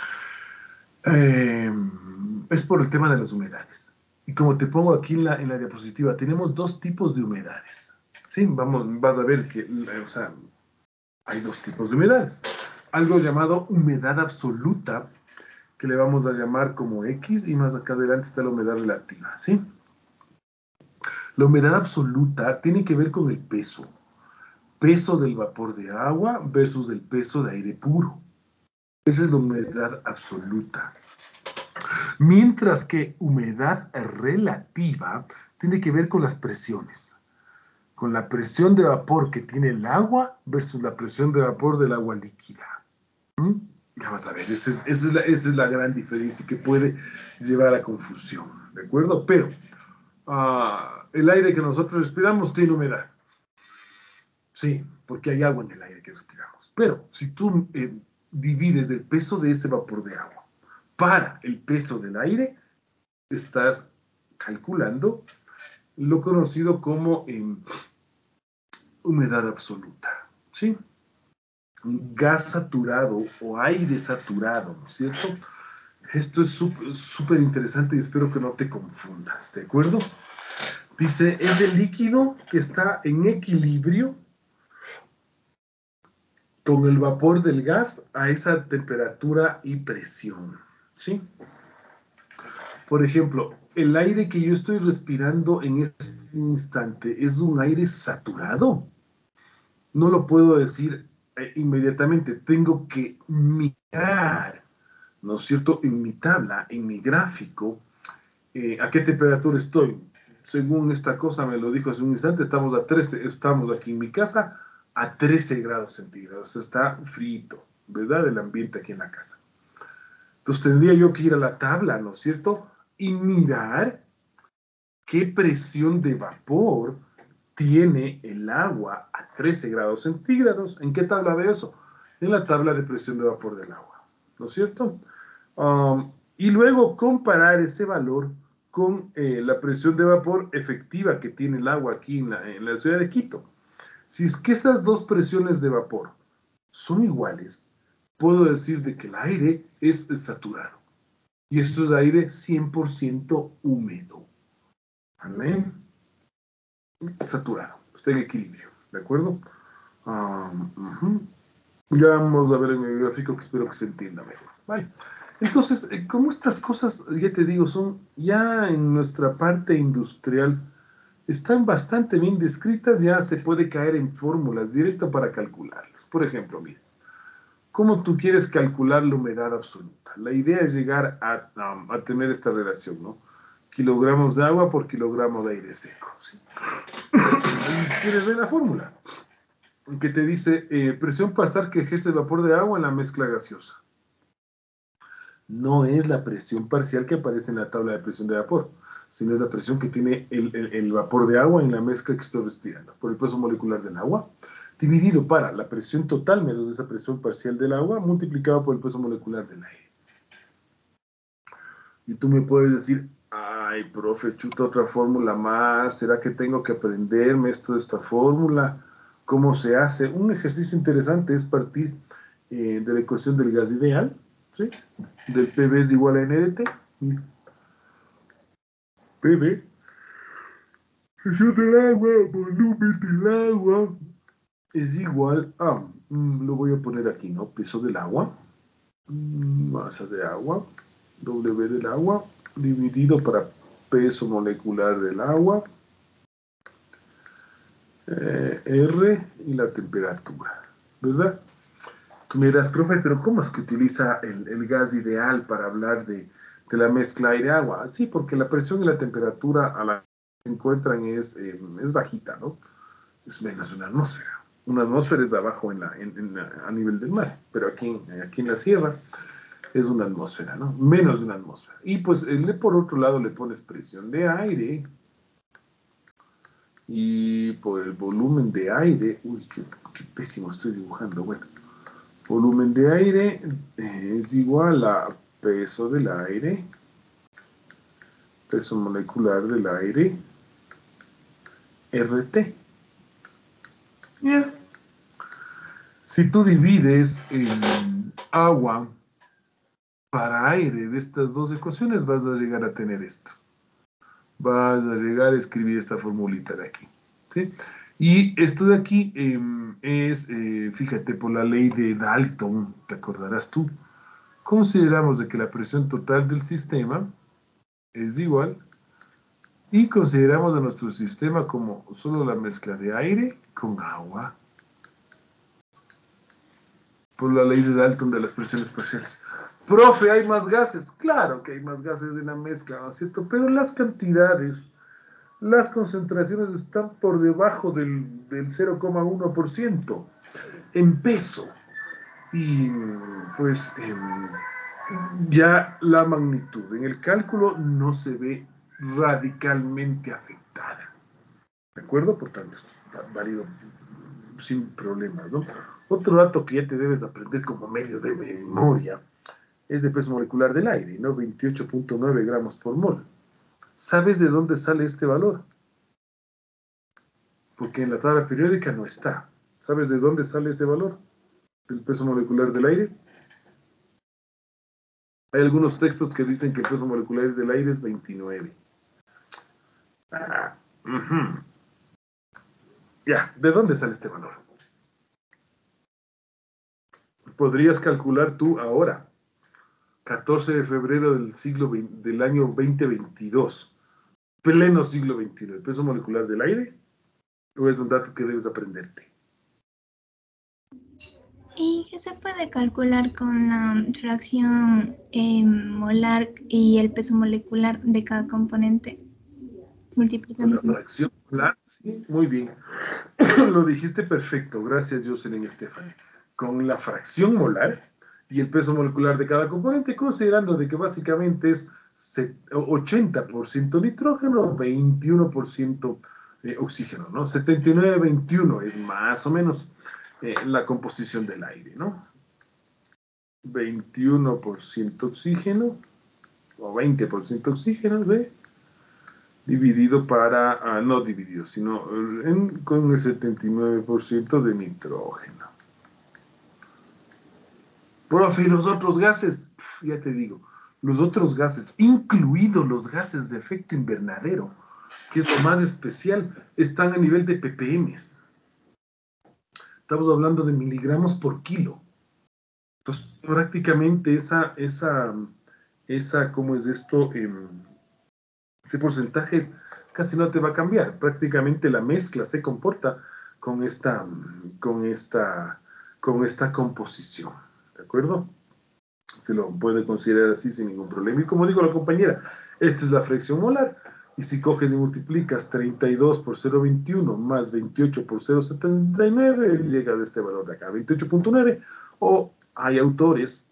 Eh, es por el tema de las humedades. Y como te pongo aquí en la, en la diapositiva, tenemos dos tipos de humedades. Sí, vamos, vas a ver que, o sea, hay dos tipos de humedades. Algo llamado humedad absoluta, que le vamos a llamar como X, y más acá adelante está la humedad relativa, ¿sí? La humedad absoluta tiene que ver con el peso. Peso del vapor de agua versus el peso de aire puro. Esa es la humedad absoluta. Mientras que humedad relativa tiene que ver con las presiones. Con la presión de vapor que tiene el agua versus la presión de vapor del agua líquida. ¿Mm? Ya vas a ver, esa es, esa, es la, esa es la gran diferencia que puede llevar a confusión, ¿de acuerdo? Pero uh, el aire que nosotros respiramos tiene humedad. Sí, porque hay agua en el aire que respiramos. Pero si tú eh, divides el peso de ese vapor de agua para el peso del aire, estás calculando lo conocido como eh, humedad absoluta, ¿sí? Gas saturado o aire saturado, ¿no es cierto? Esto es súper interesante y espero que no te confundas, ¿de acuerdo? Dice, es el líquido que está en equilibrio con el vapor del gas a esa temperatura y presión, ¿sí? Por ejemplo, el aire que yo estoy respirando en este instante es un aire saturado. No lo puedo decir eh, inmediatamente, tengo que mirar, ¿no es cierto?, en mi tabla, en mi gráfico, eh, a qué temperatura estoy. Según esta cosa me lo dijo hace un instante, estamos a trece, estamos aquí en mi casa a trece grados centígrados, está frito, ¿verdad?, el ambiente aquí en la casa. Entonces tendría yo que ir a la tabla, ¿no es cierto?, y mirar qué presión de vapor tiene el agua a trece grados centígrados. ¿En qué tabla ve eso? En la tabla de presión de vapor del agua, ¿no es cierto? Um, y luego comparar ese valor con eh, la presión de vapor efectiva que tiene el agua aquí en la, en la ciudad de Quito. Si es que estas dos presiones de vapor son iguales, puedo decir de que el aire es saturado. Y esto es aire cien por ciento húmedo. ¿Amén? Saturado, está en equilibrio, ¿de acuerdo? Um, uh-huh. Ya vamos a ver en el gráfico que espero que se entienda mejor. Vale. Entonces, eh, como estas cosas, ya te digo, son ya en nuestra parte industrial, están bastante bien descritas, ya se puede caer en fórmulas directas para calcularlos. Por ejemplo, mira, ¿cómo tú quieres calcular la humedad absoluta? La idea es llegar a, um, a tener esta relación, ¿no? Kilogramos de agua por kilogramo de aire seco, ¿sí? ¿Quieres ver la fórmula? Que te dice eh, presión pasar que ejerce el vapor de agua en la mezcla gaseosa. No es la presión parcial que aparece en la tabla de presión de vapor, sino es la presión que tiene el, el, el vapor de agua en la mezcla que estoy respirando, por el peso molecular del agua, dividido para la presión total menos esa presión parcial del agua, multiplicado por el peso molecular del aire. Y tú me puedes decir, ay, profe, chuta otra fórmula más, ¿será que tengo que aprenderme esto de esta fórmula? ¿Cómo se hace? Un ejercicio interesante es partir eh, de la ecuación del gas ideal, ¿sí? Del P V es igual a N de T. P V, presión del agua, volumen del agua, es igual a, mm, lo voy a poner aquí, ¿no? Peso del agua masa de agua, W del agua, dividido para peso molecular del agua, eh, R y la temperatura, ¿verdad? Tú me dirás, profe, pero ¿cómo es que utiliza el, el gas ideal para hablar de, de la mezcla aire-agua? Sí, porque la presión y la temperatura a la que se encuentran es, eh, es bajita, ¿no? Es menos de una atmósfera. Una atmósfera es abajo en la, en, en, a nivel del mar, pero aquí, aquí en la sierra es una atmósfera, ¿no? Menos de una atmósfera. Y pues le, por otro lado le pones presión de aire y por el volumen de aire, uy, qué, qué pésimo estoy dibujando, bueno, volumen de aire eh, es igual a peso del aire, peso molecular del aire, R T. Yeah. Si tú divides en agua para aire de estas dos ecuaciones, vas a llegar a tener esto. Vas a llegar a escribir esta formulita de aquí, ¿sí? Y esto de aquí eh, es, eh, fíjate, por la ley de Dalton, te acordarás tú, consideramos de que la presión total del sistema es igual y consideramos a nuestro sistema como solo la mezcla de aire con agua por la ley de Dalton de las presiones parciales. Profe, ¿hay más gases? Claro que hay más gases en la mezcla, ¿no es cierto? Pero las cantidades, las concentraciones están por debajo del, del cero coma uno por ciento en peso. Y pues eh, ya la magnitud en el cálculo no se ve radicalmente afectada. ¿De acuerdo? Por tanto, está válido sin problemas, ¿no? Otro dato que ya te debes aprender como medio de memoria es de peso molecular del aire, ¿no? veintiocho punto nueve gramos por mol. ¿Sabes de dónde sale este valor? Porque en la tabla periódica no está. ¿Sabes de dónde sale ese valor? ¿El peso molecular del aire? Hay algunos textos que dicen que el peso molecular del aire es veintinueve. Ah, uh-huh. Ya, ¿de dónde sale este valor? Podrías calcular tú ahora, catorce de febrero del, siglo veinte, del año veinte veintidós, pleno siglo veintiuno, ¿el peso molecular del aire? ¿O es un dato que debes aprenderte? ¿Y qué se puede calcular con la fracción eh, molar y el peso molecular de cada componente? Con la Multiplicamos. fracción molar, sí, muy bien. Lo dijiste perfecto, gracias Jocelyn Estefan. Con la fracción molar y el peso molecular de cada componente, considerando de que básicamente es ochenta por ciento nitrógeno, veintiuno por ciento eh, oxígeno, ¿no? setenta y nueve veintiuno es más o menos eh, la composición del aire, ¿no? veintiuno por ciento oxígeno, o veinte por ciento oxígeno, ¿ve? Dividido para, ah, no dividido, sino en, con el setenta y nueve por ciento de nitrógeno. Profe, ¿y los otros gases? Pff, ya te digo, los otros gases, incluidos los gases de efecto invernadero, que es lo más especial, están a nivel de ppms. Estamos hablando de miligramos por kilo. Entonces, prácticamente esa, esa, esa, ¿cómo es esto? Eh, ese porcentaje es, casi no te va a cambiar. Prácticamente la mezcla se comporta con esta, con esta, con esta composición. ¿De acuerdo? Se lo puede considerar así sin ningún problema. Y como dijo la compañera, esta es la fracción molar. Y si coges y multiplicas treinta y dos por cero punto veintiuno más veintiocho por cero punto setenta y nueve, llega de este valor de acá, veintiocho punto nueve. O hay autores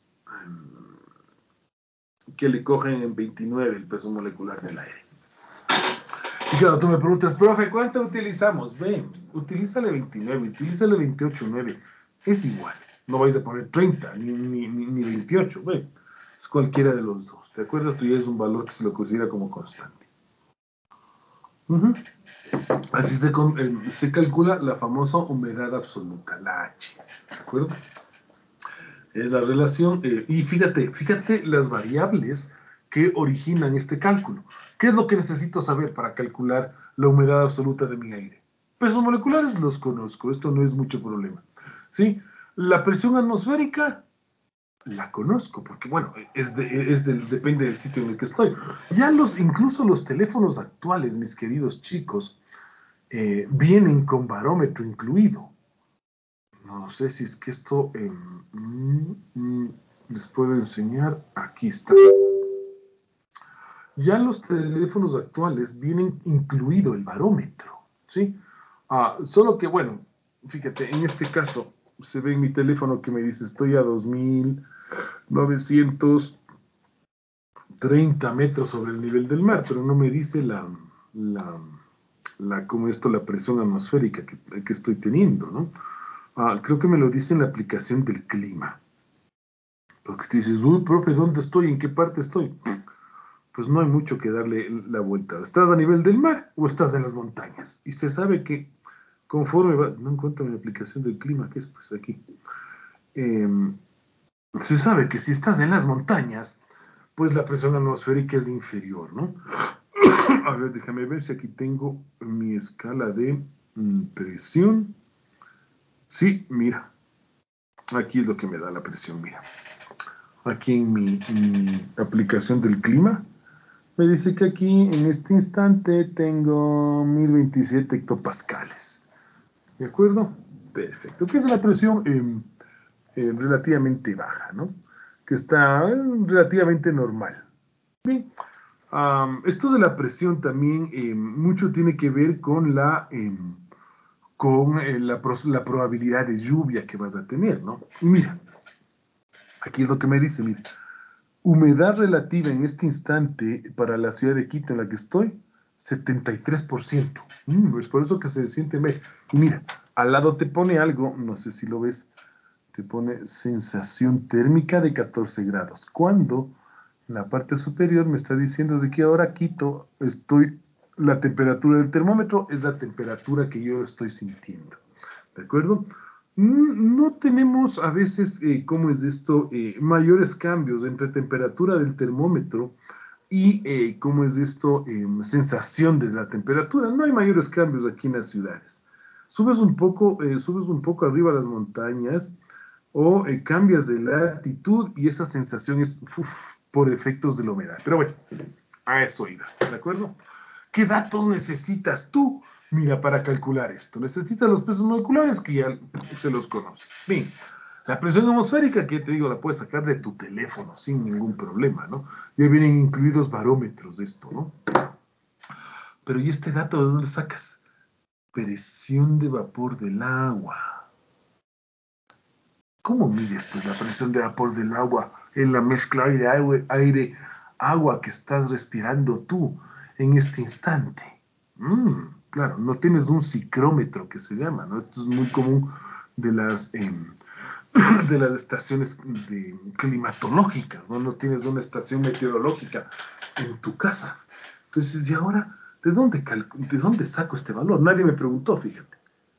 que le cogen en veintinueve el peso molecular del aire. Y claro, tú me preguntas, profe, ¿cuánto utilizamos? Ven, utilízale veintinueve, utilízale veintiocho punto nueve. Es igual. No vais a poner treinta, ni, ni, ni veintiocho. Ven, es cualquiera de los dos. ¿De acuerdo? Esto ya es un valor que se lo considera como constante. Uh-huh. Así se, eh, se calcula la famosa humedad absoluta, la H. ¿De acuerdo? Es la relación. Eh, y fíjate, fíjate las variables que originan este cálculo. ¿Qué es lo que necesito saber para calcular la humedad absoluta de mi aire? Pesos moleculares los conozco, esto no es mucho problema. ¿Sí? La presión atmosférica, la conozco, porque bueno, es de, es del, depende del sitio en el que estoy. Ya los, incluso los teléfonos actuales, mis queridos chicos, eh, vienen con barómetro incluido. No sé si es que esto eh, mm, mm, les puedo enseñar. Aquí está. Ya los teléfonos actuales vienen incluido el barómetro, ¿sí? Ah, solo que, bueno, fíjate, en este caso se ve en mi teléfono que me dice estoy a dos mil novecientos treinta metros sobre el nivel del mar, pero no me dice la, la, la como esto, la presión atmosférica que, que estoy teniendo, ¿no? Ah, creo que me lo dice en la aplicación del clima. Porque tú dices, uy, profe, ¿dónde estoy? ¿En qué parte estoy? Pues no hay mucho que darle la vuelta. ¿Estás a nivel del mar o estás en las montañas? Y se sabe que conforme va, no encuentro la aplicación del clima, que es pues aquí. Eh, se sabe que si estás en las montañas, pues la presión atmosférica es inferior, ¿no? A ver, déjame ver si aquí tengo mi escala de mm, presión. Sí, mira, aquí es lo que me da la presión, mira. Aquí en mi, mi aplicación del clima, me dice que aquí en este instante tengo mil veintisiete hectopascales. ¿De acuerdo? Perfecto. ¿Qué es una presión eh, eh, relativamente baja, ¿no? Que está eh, relativamente normal. Bien. Um, esto de la presión también eh, mucho tiene que ver con la, eh, con, eh, la, la probabilidad de lluvia que vas a tener, ¿no? Y mira, aquí es lo que me dice, mira. Humedad relativa en este instante para la ciudad de Quito en la que estoy, setenta y tres por ciento. Mm, es por eso que se siente mejor. Y mira, al lado te pone algo, no sé si lo ves, te pone sensación térmica de catorce grados. Cuando en la parte superior me está diciendo de que ahora Quito estoy, la temperatura del termómetro es la temperatura que yo estoy sintiendo. ¿De acuerdo? No tenemos a veces, eh, ¿cómo es esto? Eh, mayores cambios entre temperatura del termómetro y, eh, ¿cómo es esto? Eh, sensación de la temperatura. No hay mayores cambios aquí en las ciudades. Subes un poco, eh, subes un poco arriba a las montañas o eh, cambias de latitud y esa sensación es uf, por efectos de la humedad. Pero bueno, a eso iba, ¿de acuerdo? ¿Qué datos necesitas tú? Mira, para calcular esto, necesitas los pesos moleculares que ya se los conoce. Bien, la presión atmosférica, que te digo, la puedes sacar de tu teléfono sin ningún problema, ¿no? Ya vienen incluidos barómetros de esto, ¿no? Pero ¿y este dato de dónde sacas? Presión de vapor del agua. ¿Cómo mides pues la presión de vapor del agua en la mezcla aire, aire, agua que estás respirando tú en este instante? Mm, claro, no tienes un ciclómetro que se llama, ¿no? Esto es muy común de las, eh, de las estaciones de, climatológicas, ¿no? No tienes una estación meteorológica en tu casa. Entonces, ¿y ahora de dónde, de dónde saco este valor? Nadie me preguntó, fíjate.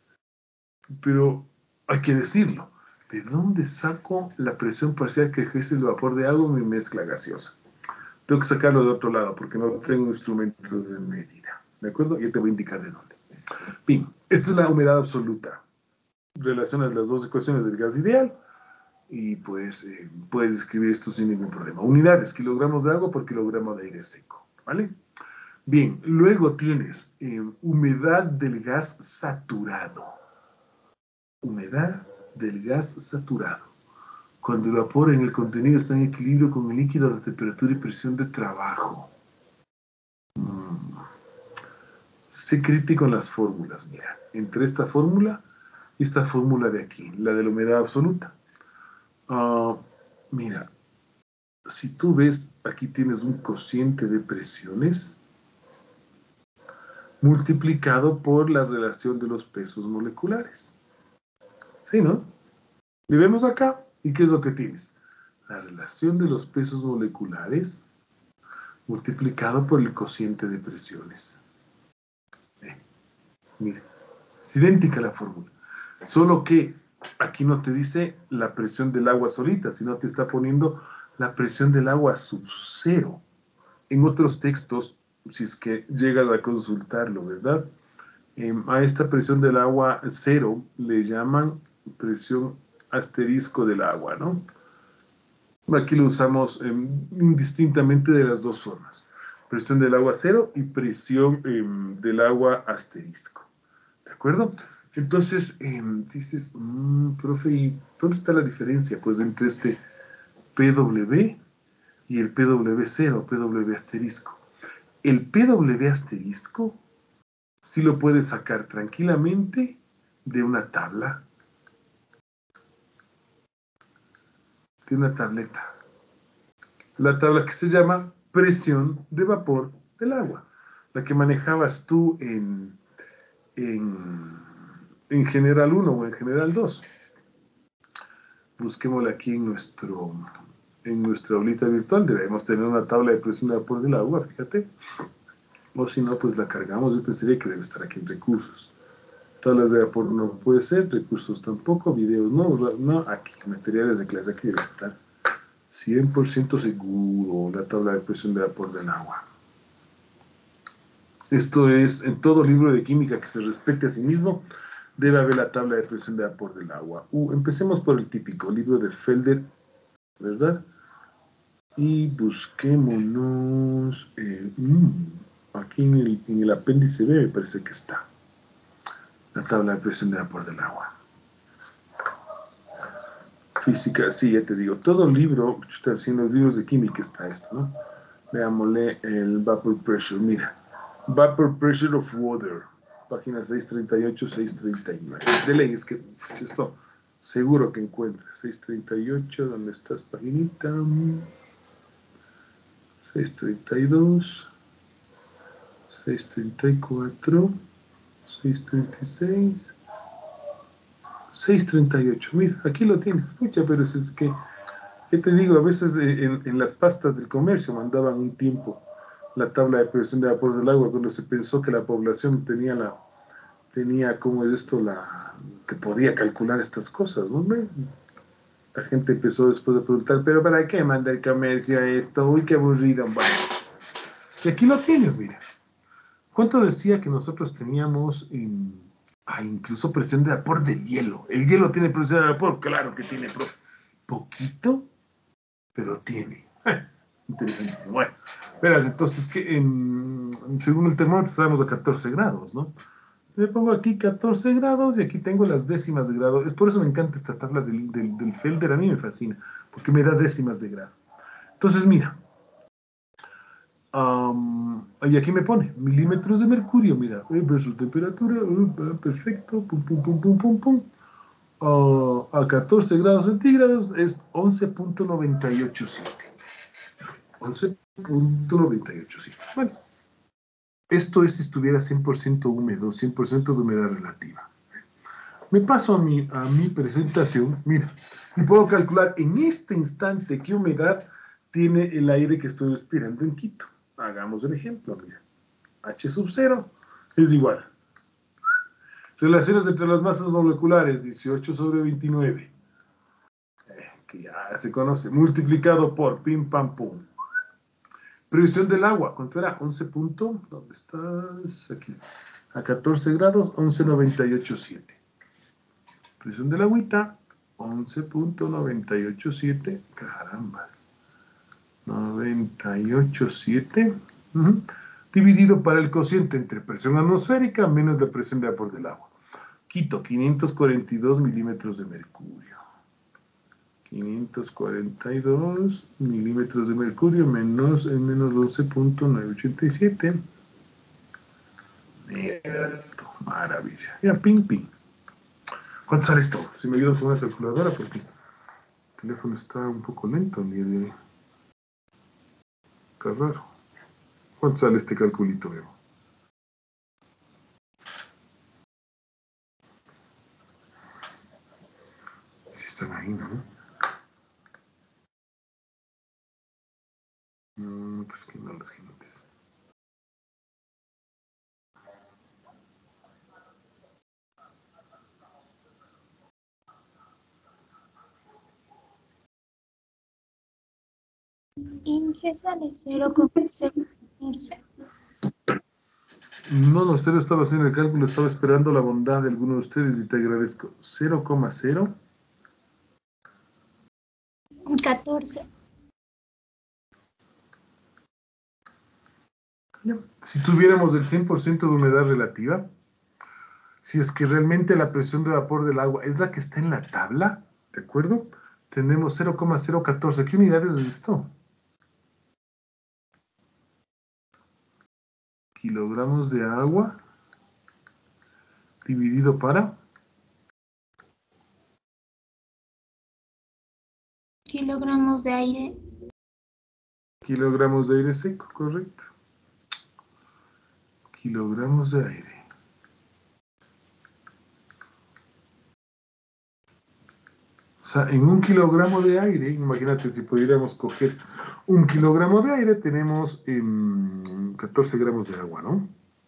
Pero hay que decirlo. ¿De dónde saco la presión parcial que ejerce el vapor de agua en mi mezcla gaseosa? Tengo que sacarlo de otro lado porque no tengo instrumento de medida. ¿De acuerdo? Ya te voy a indicar de dónde. Bien, esta es la humedad absoluta. Relacionas las dos ecuaciones del gas ideal y pues eh, puedes escribir esto sin ningún problema. Unidades, kilogramos de agua por kilogramo de aire seco. ¿Vale? Bien, luego tienes eh, humedad del gas saturado. Humedad del gas saturado. Cuando el vapor en el contenido está en equilibrio con el líquido a la temperatura y presión de trabajo. Mm. Sé crítico en las fórmulas, mira. Entre esta fórmula y esta fórmula de aquí, la de la humedad absoluta. Uh, mira, si tú ves, aquí tienes un cociente de presiones multiplicado por la relación de los pesos moleculares. ¿Sí, no? Y vemos acá, ¿y qué es lo que tienes? La relación de los pesos moleculares multiplicado por el cociente de presiones. Eh, mira, es idéntica la fórmula. Solo que aquí no te dice la presión del agua solita, sino te está poniendo la presión del agua sub cero. En otros textos, si es que llegas a consultarlo, ¿verdad? Eh, a esta presión del agua cero le llaman presión asterisco del agua, ¿no? Aquí lo usamos eh, indistintamente de las dos formas. Presión del agua cero y presión eh, del agua asterisco. ¿De acuerdo? Entonces, eh, dices, mmm, profe, ¿y dónde está la diferencia? Pues entre este P W y el P W cero, P W asterisco. El P W asterisco sí lo puedes sacar tranquilamente de una tabla, de una tableta. La tabla que se llama presión de vapor del agua, la que manejabas tú en, en, en general uno o en general dos. Busquémosla aquí en, nuestro, en nuestra aulita virtual. Debemos tener una tabla de presión de vapor del agua, fíjate. O si no, pues la cargamos. Yo pensaría que debe estar aquí en recursos. Tablas de vapor no puede ser, recursos tampoco, videos no, no, aquí, materiales de clase, aquí debe estar. cien por ciento seguro la tabla de presión de vapor del agua. Esto es, en todo libro de química que se respete a sí mismo, debe haber la tabla de presión de vapor del agua. Uh, empecemos por el típico libro de Felder, ¿verdad? Y busquémonos, eh, mmm, aquí en el, en el apéndice B me parece que está la tabla de presión de vapor del agua. Física, sí, ya te digo, todo libro, en los libros de química está esto, ¿no? Veámosle el vapor pressure, mira, vapor pressure of water, página seiscientos treinta y ocho, seiscientos treinta y nueve. De ley, es que esto seguro que encuentras. seiscientos treinta y ocho, ¿dónde estás, paginita? seiscientos treinta y dos, seiscientos treinta y cuatro, seiscientos treinta y seis, seiscientos treinta y ocho. Mira, aquí lo tienes. Escucha, pero es que, ¿qué te digo? A veces en, en las pastas del comercio mandaban un tiempo la tabla de presión de vapor del agua cuando se pensó que la población tenía la tenía como es esto la que podía calcular estas cosas, ¿no? La gente empezó después de preguntar, pero ¿para qué manda el comercio esto? Uy, qué aburrido. Bueno. Y aquí lo tienes, mira. ¿Cuánto decía que nosotros teníamos en, ah, incluso presión de vapor del hielo? ¿El hielo tiene presión de vapor? Claro que tiene, profe. Poquito, pero tiene. Interesantísimo. Bueno, verás, entonces, que en, según el termómetro estábamos a catorce grados, ¿no? Le pongo aquí catorce grados y aquí tengo las décimas de grado. Es por eso me encanta esta tabla del, del, del Felder, a mí me fascina, porque me da décimas de grado. Entonces, mira, um, y aquí me pone milímetros de mercurio, mira, versus temperatura, uh, perfecto, pum, pum, pum, pum, pum, pum. Uh, a catorce grados centígrados es once punto noventa y ocho siete. once punto noventa y ocho siete. Bueno, esto es si estuviera cien por ciento húmedo, cien por ciento de humedad relativa. Me paso a mi, a mi presentación, mira, y puedo calcular en este instante qué humedad tiene el aire que estoy respirando en Quito. Hagamos el ejemplo, mira. H sub cero es igual. Relaciones entre las masas moleculares, dieciocho sobre veintinueve. Eh, que ya se conoce. Multiplicado por pim, pam, pum. Presión del agua, ¿cuánto era? once punto, ¿dónde estás? Aquí. A catorce grados, once punto noventa y ocho siete. Presión del agüita, once punto noventa y ocho siete. Carambas. noventa y ocho siete. Uh-huh. Dividido para el cociente entre presión atmosférica menos la presión de vapor del agua. Quito, quinientos cuarenta y dos milímetros de mercurio. quinientos cuarenta y dos milímetros de mercurio menos el menos doce punto novecientos ochenta y siete. Maravilla. Ya, ping, ping. ¿Cuánto sale esto? Si me ayudan con una calculadora porque el teléfono está un poco lento el día de hoy. Está raro. ¿Cuánto sale este calculito, veo? Si están ahí, ¿no? Mm, pues que no las gentes. Inge sale cero coma cero catorce. No, no, cero estaba haciendo el cálculo, estaba esperando la bondad de alguno de ustedes y te agradezco. cero coma cero. catorce. Si tuviéramos el cien por ciento de humedad relativa, si es que realmente la presión de vapor del agua es la que está en la tabla, ¿de acuerdo? Tenemos cero coma cero catorce. ¿Qué unidades es esto? Kilogramos de agua dividido para Kilogramos de aire. kilogramos de aire seco, correcto. Kilogramos de aire. O sea, en un kilogramo de aire, imagínate si pudiéramos coger un kilogramo de aire, tenemos eh, catorce gramos de agua, ¿no?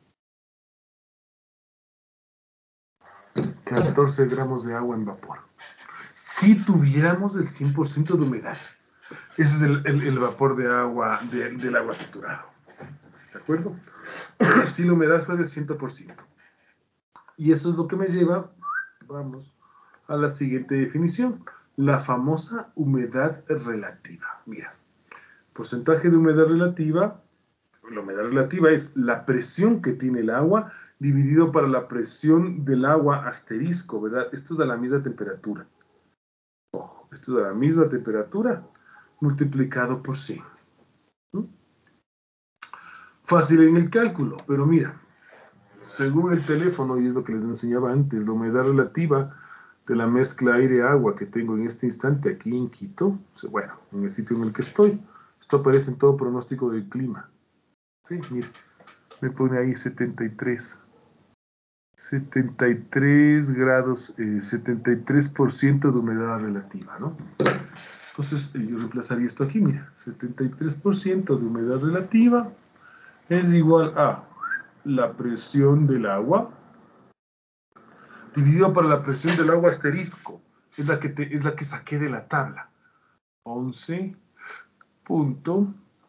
catorce gramos de agua en vapor. Si tuviéramos el cien por ciento de humedad, ese es el, el, el vapor de agua, de, del agua saturado. ¿De acuerdo? Si la humedad fue del cien por ciento. Y eso es lo que me lleva, vamos, a la siguiente definición. La famosa humedad relativa. Mira, porcentaje de humedad relativa, la humedad relativa es la presión que tiene el agua dividido para la presión del agua asterisco, ¿verdad? Esto es a la misma temperatura. Ojo, esto es a la misma temperatura multiplicado por cien. ¿Mm? Fácil en el cálculo, pero mira, según el teléfono, y es lo que les enseñaba antes, la humedad relativa de la mezcla aire-agua que tengo en este instante aquí en Quito, bueno, en el sitio en el que estoy, esto aparece en todo pronóstico del clima. Sí, mira, me pone ahí setenta y tres. setenta y tres grados, eh, setenta y tres por ciento de humedad relativa, ¿no? Entonces, eh, yo reemplazaría esto aquí, mira, setenta y tres por ciento de humedad relativa es igual a la presión del agua dividido por la presión del agua asterisco, es la que, te, es la que saqué de la tabla. once punto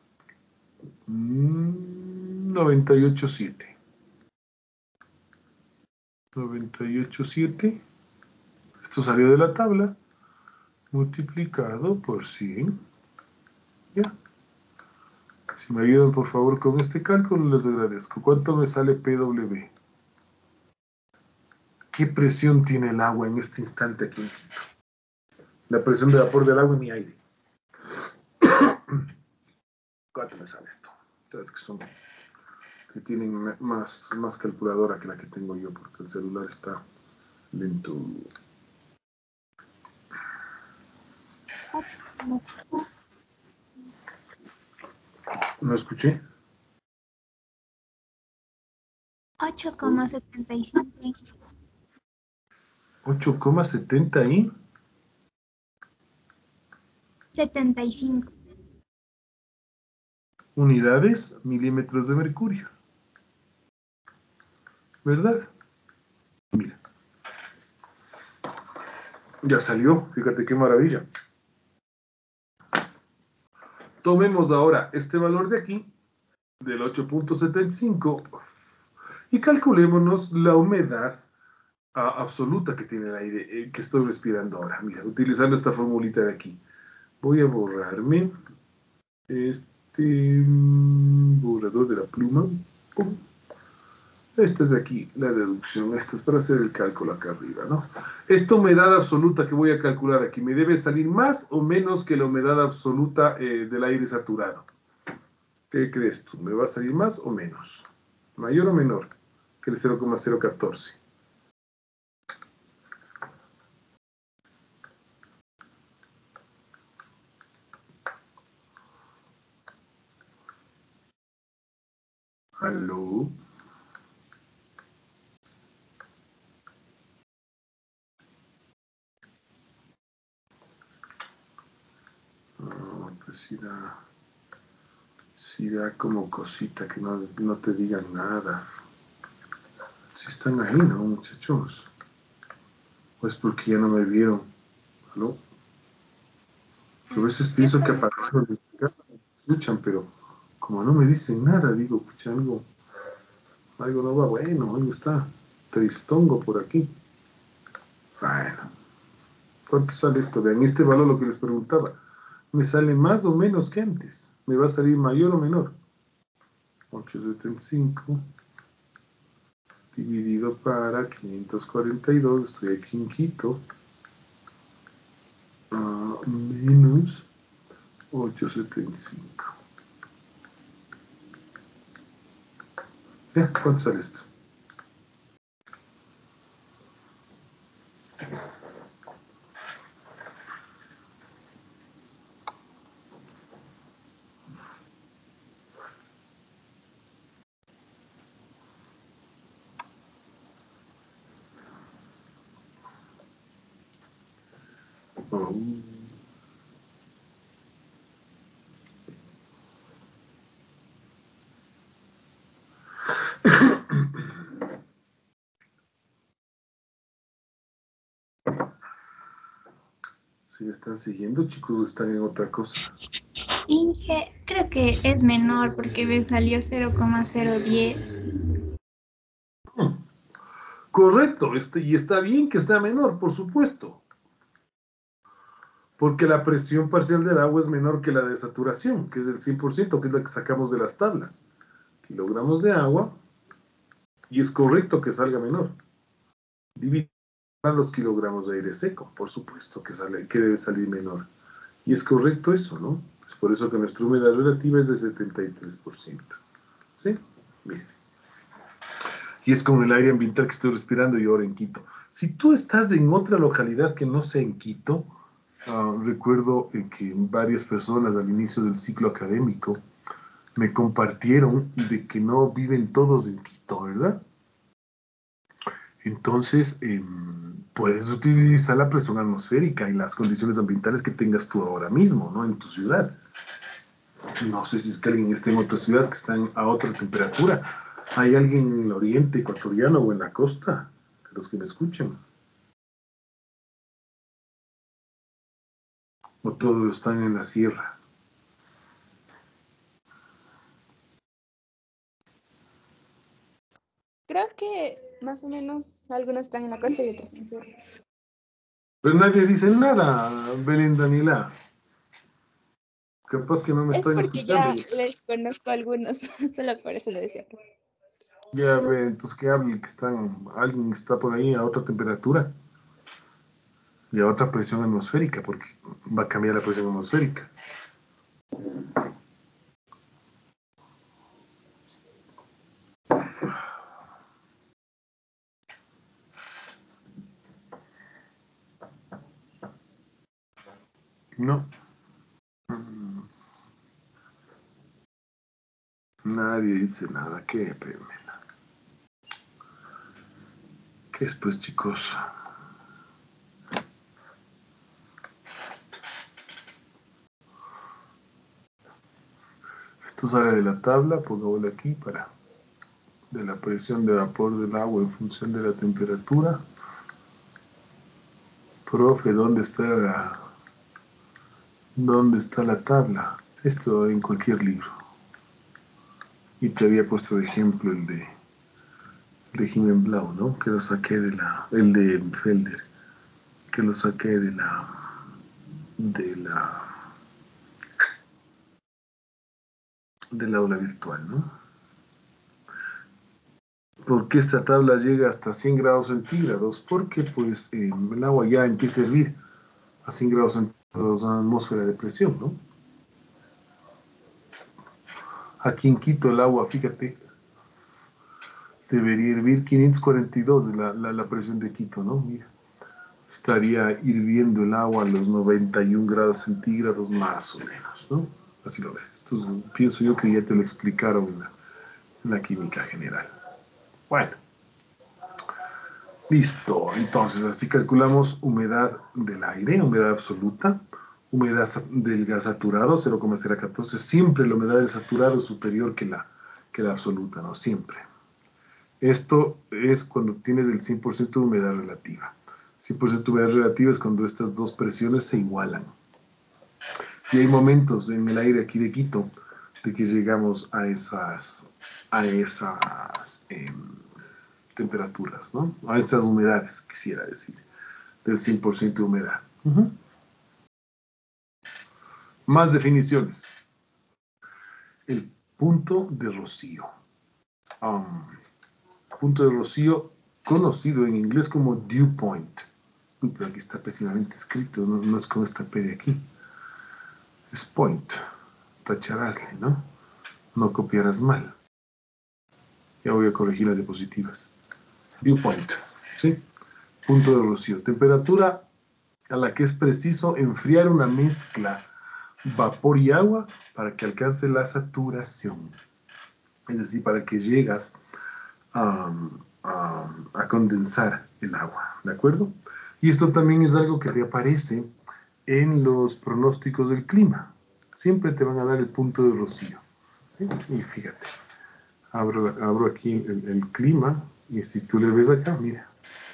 noventa y ocho siete. noventa y ocho siete. Esto salió de la tabla, multiplicado por cien. Ya. Si me ayudan por favor con este cálculo, les agradezco. ¿Cuánto me sale P W? ¿Qué presión tiene el agua en este instante aquí en Quito? La presión de vapor del agua en mi aire. ¿Cuánto me sale esto? Ustedes que son, que tienen más, más calculadora que la que tengo yo, porque el celular está lento. ¿No escuché? ocho coma setenta y cinco. ocho coma setenta y setenta y cinco. unidades milímetros de mercurio. ¿Verdad? Mira. Ya salió, fíjate qué maravilla. Tomemos ahora este valor de aquí, del ocho punto setenta y cinco, y calculémonos la humedad uh, absoluta que tiene el aire eh, que estoy respirando ahora. Mira, utilizando esta formulita de aquí. Voy a borrarme este borrador de la pluma. ¡Pum! Esta es de aquí, la deducción. Esta es para hacer el cálculo acá arriba, ¿no? Esta humedad absoluta que voy a calcular aquí, ¿me debe salir más o menos que la humedad absoluta eh, del aire saturado? ¿Qué crees tú? ¿Me va a salir más o menos? ¿Mayor o menor que el cero coma cero catorce? ¿Aló? No, pues sí da, sí da como cosita que no, no te digan nada. Si están ahí, ¿no, muchachos? ¿O es porque ya no me vieron? ¿Aló? A veces pienso que apagaron desde casa, me escuchan, pero como no me dicen nada, digo, pucha, algo, algo no va bueno, algo está tristongo por aquí. Bueno, ¿cuánto sale esto? Vean, este valor lo que les preguntaba. me sale más o menos que antes. Me va a salir mayor o menor. ochocientos setenta y cinco dividido para quinientos cuarenta y dos, estoy aquí en Quito, uh, menos ochocientos setenta y cinco. ¿Ya? ¿Cuánto sale esto? Oh. Si están siguiendo, chicos, están en otra cosa. Inge, creo que es menor porque me salió cero coma cero diez. Hmm. Correcto, este, y está bien que sea menor, por supuesto. Porque la presión parcial del agua es menor que la de saturación, que es del cien por ciento, que es la que sacamos de las tablas. Kilogramos de agua, y es correcto que salga menor. Dividir los kilogramos de aire seco, por supuesto que, sale, que debe salir menor. Y es correcto eso, ¿no? Es por eso que nuestra humedad relativa es de setenta y tres por ciento. ¿Sí? Bien. Y es con el aire ambiental que estoy respirando y ahora en Quito. Si tú estás en otra localidad que no sea en Quito, uh, recuerdo eh, que varias personas al inicio del ciclo académico me compartieron de que no viven todos en Quito, ¿verdad? Entonces, eh, puedes utilizar la presión atmosférica y las condiciones ambientales que tengas tú ahora mismo, ¿no? En tu ciudad. No sé si es que alguien esté en otra ciudad que está a otra temperatura. ¿Hay alguien en el oriente ecuatoriano o en la costa? De los que me escuchen. ¿O todos están en la sierra? Creo que más o menos algunos están en la costa y otros en el sur. Pero nadie dice nada, Belén Danila. Capaz que no me Es están porque ya escuchando. les conozco a algunos, solo por eso lo decía. Ya ve, entonces que hable que están, alguien está por ahí a otra temperatura y a otra presión atmosférica, porque va a cambiar la presión atmosférica. No. Nadie dice nada. ¿Qué, Pamela? ¿Qué es, pues, chicos? Esto sale de la tabla, pongámoslo aquí para de la presión de vapor del agua en función de la temperatura. Profe, ¿dónde está la, dónde está la tabla? Esto en cualquier libro. Y te había puesto de ejemplo el de régimen Blau, ¿no? Que lo saqué de la, el de Felder, que lo saqué de la, de la, del aula virtual, ¿no? ¿Por qué esta tabla llega hasta cien grados centígrados? Porque pues eh, el agua ya empieza a hervir a cien grados centígrados a una atmósfera de presión, ¿no? Aquí en Quito el agua, fíjate, debería hervir quinientos cuarenta y dos de la, la, la presión de Quito, ¿no? Mira, estaría hirviendo el agua a los noventa y un grados centígrados más o menos, ¿no? Así lo ves. Esto es, pienso yo que ya te lo explicaron en la, en la química general. Bueno. Listo, entonces así calculamos humedad del aire, humedad absoluta, humedad del gas saturado, cero coma cero catorce, siempre la humedad del saturado es superior que la, que la absoluta, ¿no? Siempre. Esto es cuando tienes el cien por ciento de humedad relativa. cien por ciento de humedad relativa es cuando estas dos presiones se igualan. Y hay momentos en el aire aquí de Quito de que llegamos a esas, a esas, eh, temperaturas, ¿no? A estas humedades, quisiera decir, del cien por ciento de humedad. Uh-huh. Más definiciones. El punto de rocío. Um, punto de rocío conocido en inglés como dew point. Uy, pero aquí está pésimamente escrito, no, no es con esta P de aquí. Es point. Tacharásle, ¿no? No copiarás mal. Ya voy a corregir las diapositivas. Dew point, ¿sí? Punto de rocío. Temperatura a la que es preciso enfriar una mezcla vapor y agua para que alcance la saturación. Es decir, para que llegas a, a, a condensar el agua, ¿de acuerdo? Y esto también es algo que reaparece en los pronósticos del clima. Siempre te van a dar el punto de rocío, ¿sí? Y fíjate, abro, abro aquí el, el clima y si tú le ves acá, mira.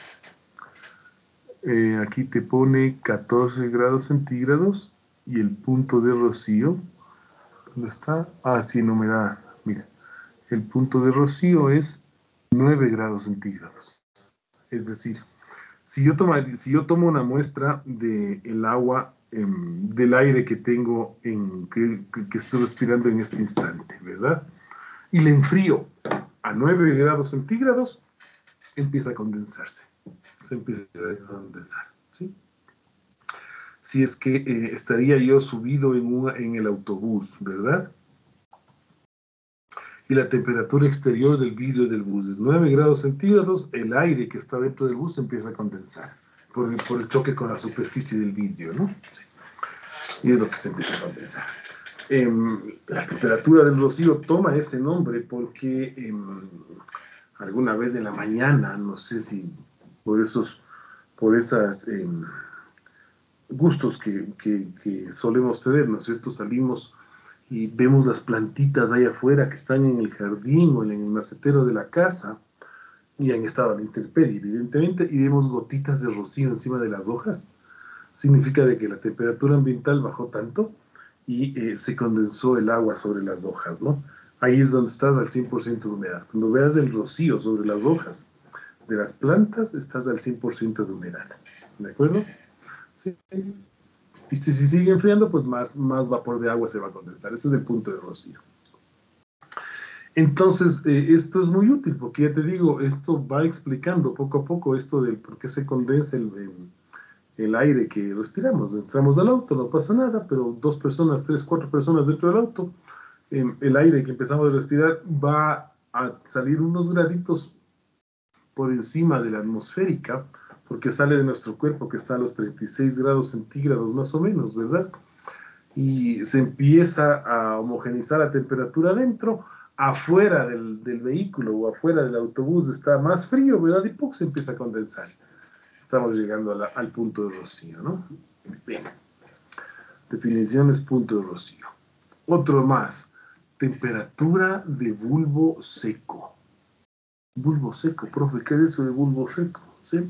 Eh, aquí te pone catorce grados centígrados y el punto de rocío, ¿dónde está? Ah, sí, en humedad, mira. El punto de rocío es nueve grados centígrados. Es decir, si yo tomo, si yo tomo una muestra del agua, eh, del aire que tengo, en, que, que estoy respirando en este instante, ¿verdad? Y le enfrío a nueve grados centígrados, empieza a condensarse. Se empieza a condensar, ¿sí? Si es que eh, estaría yo subido en, una, en el autobús, ¿verdad? Y la temperatura exterior del vidrio del bus es nueve grados centígrados, el aire que está dentro del bus empieza a condensar por el, por el choque con la superficie del vidrio, ¿no? Sí. Y es lo que se empieza a condensar. Eh, la temperatura del rocío toma ese nombre porque eh, alguna vez en la mañana, no sé si por esos, por esas eh, gustos que, que, que solemos tener, ¿no es cierto? Salimos y vemos las plantitas ahí afuera que están en el jardín o en el macetero de la casa y han estado a la intemperie, evidentemente, y vemos gotitas de rocío encima de las hojas. Significa de que la temperatura ambiental bajó tanto y eh, se condensó el agua sobre las hojas, ¿no? Ahí es donde estás al cien por ciento de humedad. Cuando veas el rocío sobre las hojas de las plantas, estás al cien por ciento de humedad. ¿De acuerdo? Sí. Y si, si sigue enfriando, pues más, más vapor de agua se va a condensar. Ese es el punto de rocío. Entonces, eh, esto es muy útil, porque ya te digo, esto va explicando poco a poco esto del por qué se condensa el, el, el aire que respiramos. Entramos al auto, no pasa nada, pero dos personas, tres, cuatro personas dentro del auto, eh, el aire que empezamos a respirar va a salir unos graditos por encima de la atmosférica, porque sale de nuestro cuerpo que está a los treinta y seis grados centígrados más o menos, ¿verdad? Y se empieza a homogeneizar la temperatura adentro, afuera del, del vehículo o afuera del autobús está más frío, ¿verdad? Y ¡pum! Se empieza a condensar. Estamos llegando a la, al punto de rocío, ¿no? Bien. Definiciones punto de rocío. Otro más. Temperatura de bulbo seco. Bulbo seco, profe, ¿qué es eso de bulbo seco? ¿Sí?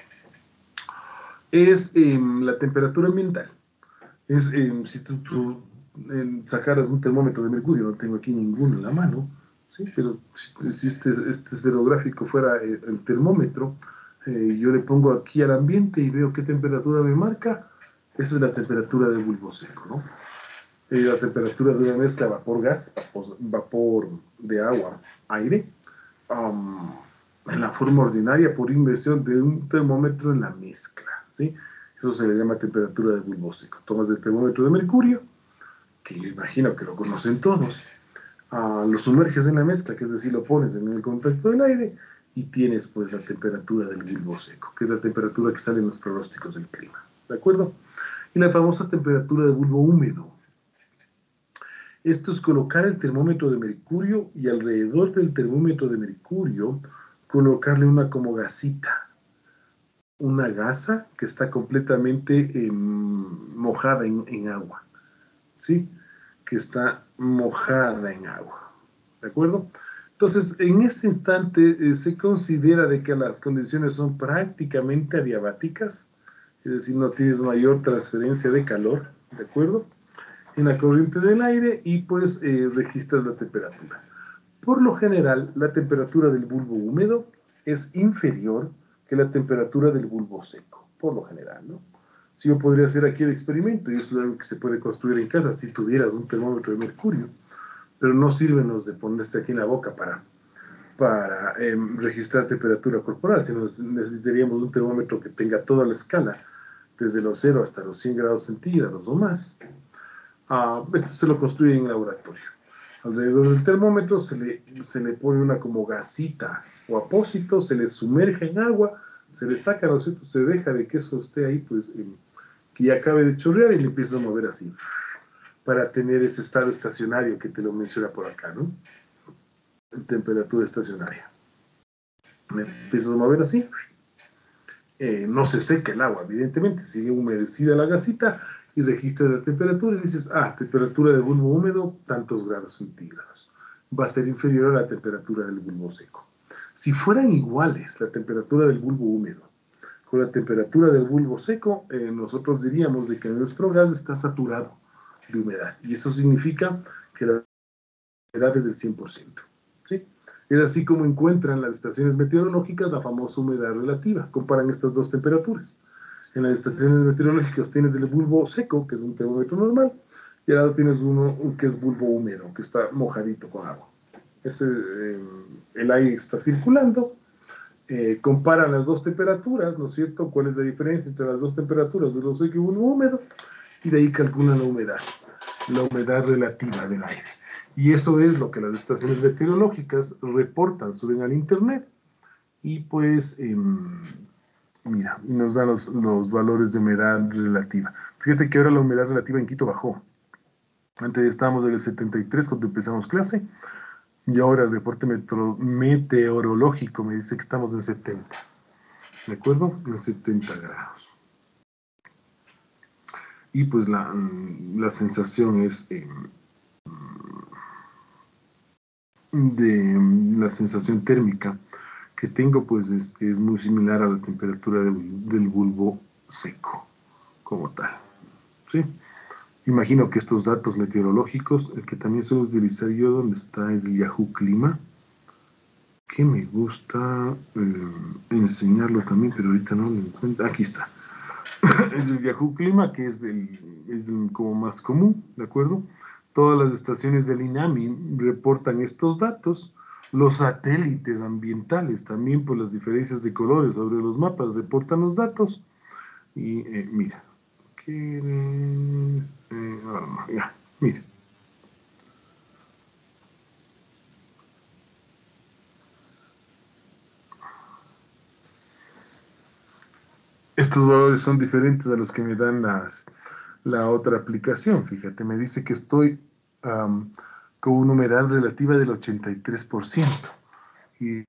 Es eh, la temperatura ambiental. Es, eh, si tú, tú eh, sacaras un termómetro de mercurio, no tengo aquí ninguno en la mano, ¿sí? Pero si, si este, este esferográfico fuera eh, el termómetro, eh, yo le pongo aquí al ambiente y veo qué temperatura me marca, esa es la temperatura del bulbo seco, ¿no? Eh, la temperatura de una mezcla vapor-gas, vapor, vapor de agua, aire, um, en la forma ordinaria por inversión de un termómetro en la mezcla, ¿sí? Eso se le llama temperatura de bulbo seco. Tomas el termómetro de mercurio, que yo imagino que lo conocen todos, uh, lo sumerges en la mezcla, que es decir, lo pones en el contacto del aire y tienes pues la temperatura del bulbo seco, que es la temperatura que sale en los pronósticos del clima, ¿de acuerdo? Y la famosa temperatura de bulbo húmedo. Esto es colocar el termómetro de mercurio y alrededor del termómetro de mercurio colocarle una como gasita, una gasa que está completamente eh, mojada en, en agua, ¿sí? Que está mojada en agua, ¿de acuerdo? Entonces, en ese instante eh, se considera de que las condiciones son prácticamente adiabáticas, es decir, no tienes mayor transferencia de calor, ¿de acuerdo? En la corriente del aire y pues eh, registras la temperatura. Por lo general, la temperatura del bulbo húmedo es inferior que la temperatura del bulbo seco, por lo general, ¿no? Si yo podría hacer aquí el experimento, y eso es algo que se puede construir en casa si tuvieras un termómetro de mercurio, pero no sirven los de ponerse aquí en la boca para, para eh, registrar temperatura corporal, sino necesitaríamos un termómetro que tenga toda la escala, desde los cero hasta los cien grados centígrados o más. Uh, esto se lo construye en laboratorio. Alrededor del termómetro se le, se le pone una como gasita o apósito, se le sumerge en agua, se le saca, ¿no es cierto? Se deja de que eso esté ahí, pues, eh, que ya acabe de chorrear y le empieza a mover así, para tener ese estado estacionario que te lo menciona por acá, ¿no? Temperatura estacionaria. Me empiezas a mover así. Eh, no se seca el agua, evidentemente, sigue humedecida la gasita y registras la temperatura y dices, ah, temperatura del bulbo húmedo, tantos grados centígrados. Va a ser inferior a la temperatura del bulbo seco. Si fueran iguales la temperatura del bulbo húmedo con la temperatura del bulbo seco, eh, nosotros diríamos de que nuestro gas está saturado de humedad. Y eso significa que la humedad es del cien por ciento. ¿Sí? Es así como encuentran las estaciones meteorológicas la famosa humedad relativa. Comparan estas dos temperaturas. En las estaciones meteorológicas tienes el bulbo seco, que es un termómetro normal, y al lado tienes uno que es bulbo húmedo, que está mojadito con agua. Ese, eh, el aire está circulando, eh, comparan las dos temperaturas, ¿no es cierto? ¿Cuál es la diferencia entre las dos temperaturas, bulbo seco y bulbo húmedo? Y de ahí calculan la humedad, la humedad relativa del aire. Y eso es lo que las estaciones meteorológicas reportan, suben al internet y pues, eh, mira, nos dan los, los valores de humedad relativa. Fíjate que ahora la humedad relativa en Quito bajó. Antes estábamos en el setenta y tres cuando empezamos clase y ahora el reporte metro, meteorológico me dice que estamos en setenta. ¿De acuerdo? En setenta grados. Y pues la, la sensación es... Eh, de la sensación térmica que tengo, pues es, es muy similar a la temperatura del, del bulbo seco, como tal. ¿Sí? Imagino que estos datos meteorológicos, el que también suelo utilizar yo, donde está, es el Yahoo Clima, que me gusta eh, enseñarlo también, pero ahorita no lo encuentro. Aquí está. Es el Yahoo Clima, que es, el, es el como más común, ¿de acuerdo? Todas las estaciones del INAMI reportan estos datos. Los satélites ambientales también, por las diferencias de colores sobre los mapas, reportan los datos. Y eh, mira, ¿qué es? Eh, ah, ya, mira. Estos valores son diferentes a los que me dan las, la otra aplicación. Fíjate, me dice que estoy um, con una humedad relativa del ochenta y tres por ciento. ¿Y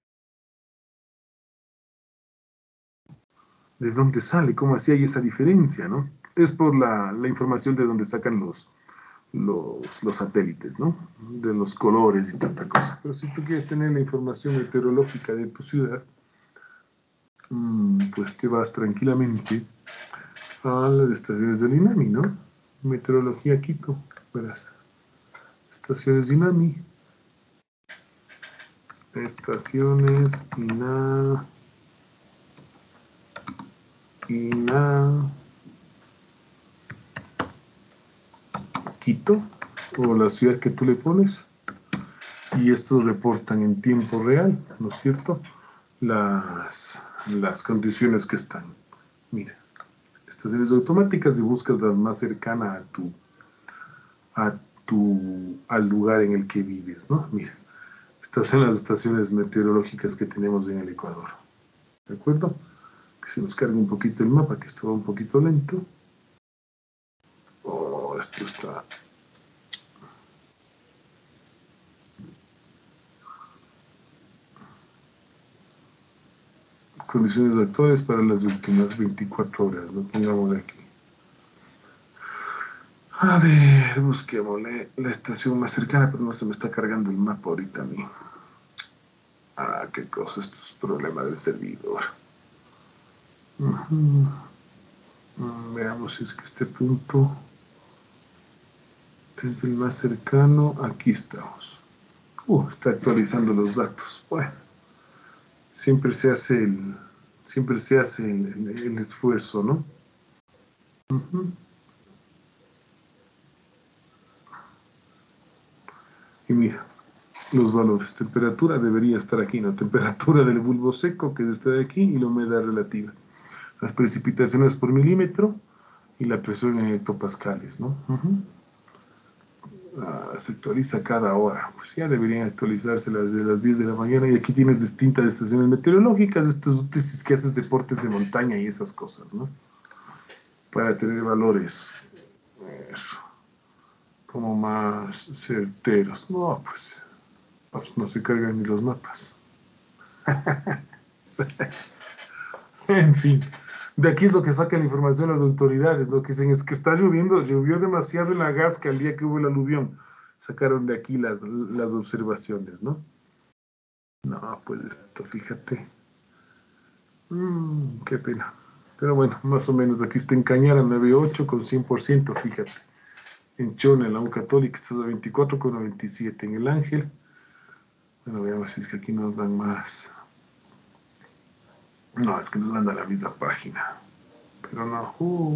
de dónde sale? ¿Cómo así hay esa diferencia, no? Es por la, la información de donde sacan los, los, los satélites, ¿no? De los colores y tanta cosa. Pero si tú quieres tener la información meteorológica de tu ciudad, pues te vas tranquilamente a las estaciones del INAMI, ¿no? Meteorología Quito, verás. Estaciones INAMI. Estaciones INA. INA. Quito, o la ciudad que tú le pones. Y estos reportan en tiempo real, ¿no es cierto? Las, las condiciones que están. Mira. Estaciones automáticas y buscas la más cercana a tu, a tu, al lugar en el que vives, ¿no? Mira, estas son las estaciones meteorológicas que tenemos en el Ecuador, ¿de acuerdo? Que se nos cargue un poquito el mapa, que esto va un poquito lento. Oh, esto está... Condiciones actuales para las últimas veinticuatro horas, lo pongamos aquí. A ver, busquémosle la estación más cercana, pero no se me está cargando el mapa ahorita a mí. Ah, qué cosa, esto es problema del servidor. Uh-huh. uh, veamos si es que este punto es el más cercano. Aquí estamos. Uh, está actualizando los datos. Bueno, siempre se hace el, siempre se hace el, el, el esfuerzo, ¿no? Uh-huh. Y mira, los valores. Temperatura debería estar aquí, ¿no? Temperatura del bulbo seco, que está de aquí, y la humedad relativa. Las precipitaciones por milímetro y la presión en hectopascales, ¿no? Uh-huh. Ah, se actualiza cada hora. Pues ya deberían actualizarse las de las diez de la mañana. Y aquí tienes distintas estaciones meteorológicas, estos útiles que haces deportes de montaña y esas cosas, ¿no? Para tener valores eso, como más certeros. No, pues, pues no se cargan ni los mapas. En fin, de aquí es lo que sacan la información las autoridades. Lo que dicen es que está lloviendo, llovió demasiado en la Gasca el día que hubo el aluvión. Sacaron de aquí las, las observaciones, ¿no? No, pues esto, fíjate. Mm, qué pena. Pero bueno, más o menos aquí está en Cañara nueve punto ocho con cien por ciento, fíjate. En Chona, en la U Católica, está a veinticuatro con noventa y siete. En el Ángel, bueno, veamos si es que aquí nos dan más. No, es que nos dan a la misma página. Pero no. Uh.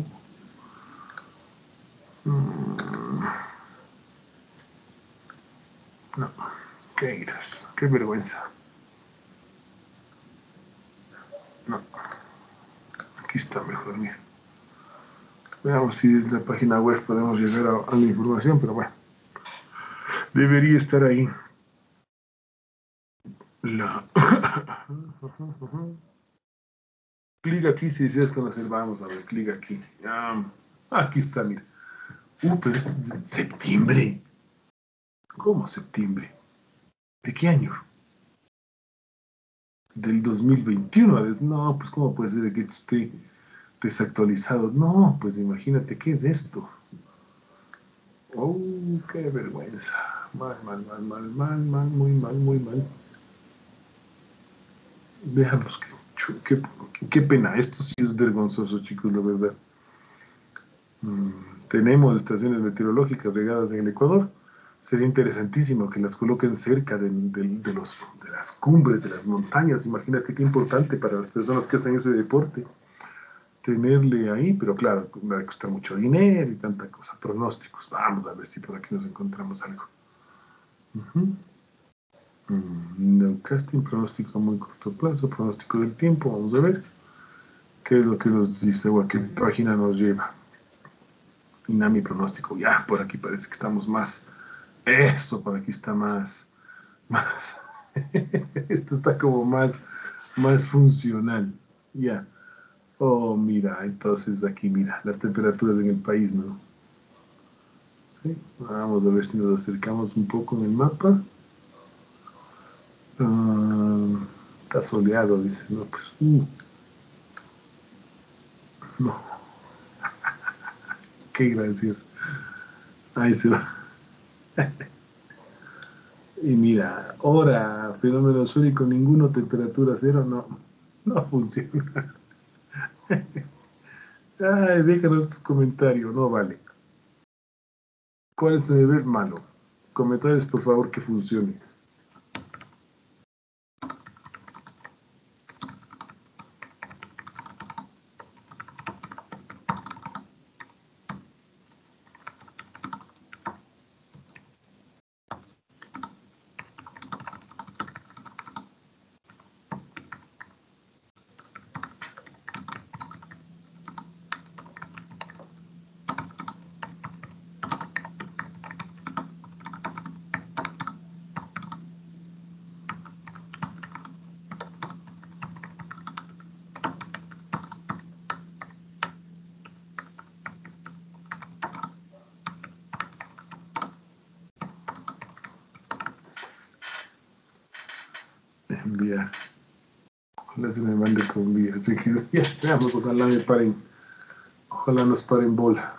Mm. No, qué iras, qué vergüenza. No, aquí está mejor, mira. Veamos si desde la página web podemos llegar a, a la información, pero bueno. Debería estar ahí. La... Clic aquí si deseas conocer. Vamos a ver, clic aquí. Um, aquí está, mira. Uh, pero esto es de septiembre. ¿Cómo septiembre? ¿De qué año? Del dos mil veintiuno. No, pues ¿cómo puede ser que esté desactualizado? No, pues imagínate, ¿qué es esto? Oh, qué vergüenza. Mal, mal, mal, mal, mal, mal, muy mal, muy mal. Veamos, qué, qué, qué pena. Esto sí es vergonzoso, chicos, la verdad. Mm, tenemos estaciones meteorológicas regadas en el Ecuador. Sería interesantísimo que las coloquen cerca de, de, de, los, de las cumbres, de las montañas. Imagínate qué importante para las personas que hacen ese deporte tenerle ahí, pero claro, me va a costar mucho dinero y tanta cosa. Pronósticos. Vamos a ver si por aquí nos encontramos algo. Uh-huh. Mm, no casting, pronóstico a muy corto plazo, pronóstico del tiempo. Vamos a ver qué es lo que nos dice o a qué página nos lleva. INAMI pronóstico. Ya, por aquí parece que estamos más. Eso, por aquí está más. Más. Esto está como más, más funcional. Ya. Oh, mira, entonces aquí, mira, las temperaturas en el país, ¿no? ¿Sí? Vamos a ver si nos acercamos un poco en el mapa. Uh, está soleado, dice, no, pues. Uh, no. Qué gracioso. Ahí se va. Y mira, hora, fenómeno sónico, ninguno, temperatura cero, no, no funciona. Ay, déjanos tu comentario, no vale. ¿Cuál es el nivel malo? Comentarios, por favor, que funcione. Enviar. Ojalá se me mande con enviar. Así que ya, veamos, ojalá me paren. Ojalá nos paren bola.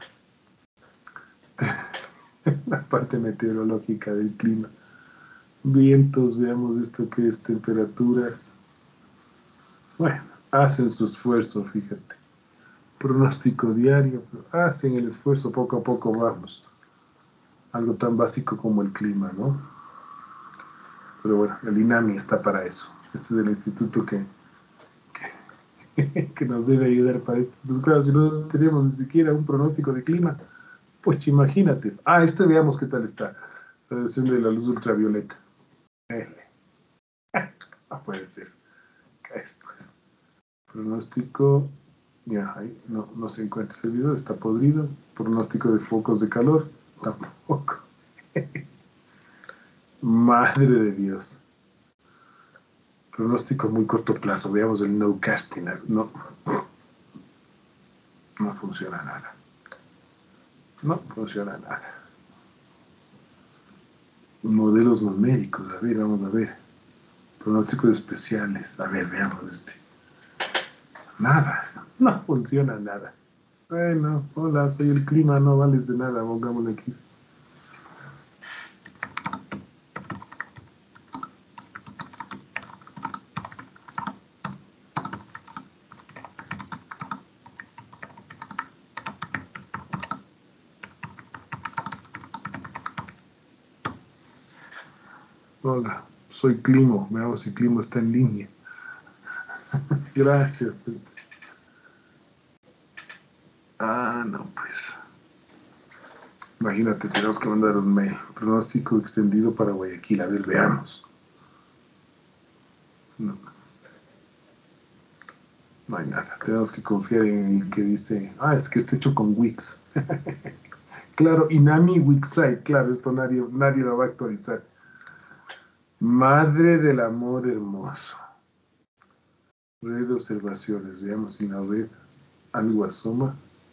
La parte meteorológica del clima. Vientos, veamos esto que es temperaturas. Bueno, hacen su esfuerzo, fíjate. Pronóstico diario, pero hacen el esfuerzo, poco a poco vamos. Algo tan básico como el clima, ¿no? Pero bueno, el INAMI está para eso. Este es el instituto que, que, que nos debe ayudar para esto. Entonces, claro, si no tenemos ni siquiera un pronóstico de clima, pues imagínate. Ah, este veamos qué tal está. La radiación de la luz ultravioleta. Eh, ah, puede ser. Es, pues. Pronóstico. Ya, ahí no, no se encuentra ese video, está podrido. Pronóstico de focos de calor, tampoco. Madre de Dios. Pronóstico a muy corto plazo, veamos el no casting. No, no funciona nada. No funciona nada. Modelos numéricos, a ver, vamos a ver. Pronósticos especiales, a ver, veamos este. Nada, no funciona nada. Bueno, hola, soy el clima, no vales de nada, pongámosle aquí. Hola, soy Climo, veamos si Climo está en línea. Gracias. Ah, no, pues. Imagínate, tenemos que mandar un mail. Pronóstico extendido para Guayaquil. A ver, veamos. No. No hay nada. Tenemos que confiar en el que dice, ah, es que está hecho con Wix. Claro, Inami Wixsite. Claro, esto nadie, nadie lo va a actualizar. Madre del amor hermoso. Red de observaciones. Veamos si la red algo asoma.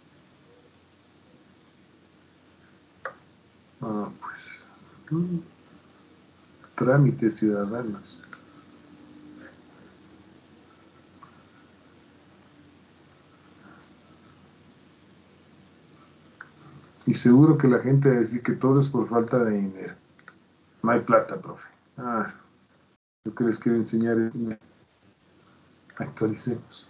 Ah, pues. Mm, trámites ciudadanos. Y seguro que la gente va a decir que todo es por falta de dinero. No hay plata, profe. Ah, lo que les quiero enseñar es... Actualicemos.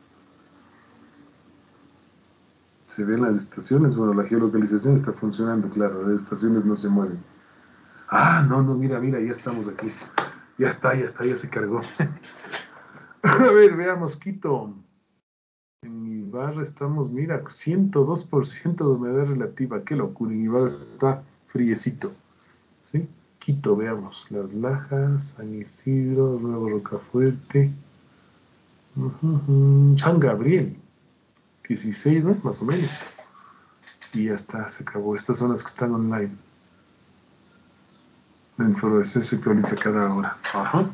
Se ven las estaciones. Bueno, la geolocalización está funcionando, claro. Las estaciones no se mueven. Ah, no, no, mira, mira, ya estamos aquí. Ya está, ya está, ya se cargó. A ver, veamos, Quito. En Ibarra estamos, mira, ciento dos por ciento de humedad relativa. Qué locura, en Ibarra está friecito. ¿Sí? Quito, veamos. Las Lajas, San Isidro, Nuevo Rocafuerte. Uh -huh. San Gabriel. dieciséis, ¿no? Más o menos. Y ya está, se acabó. Estas son las que están online. La información se actualiza cada hora. Ajá.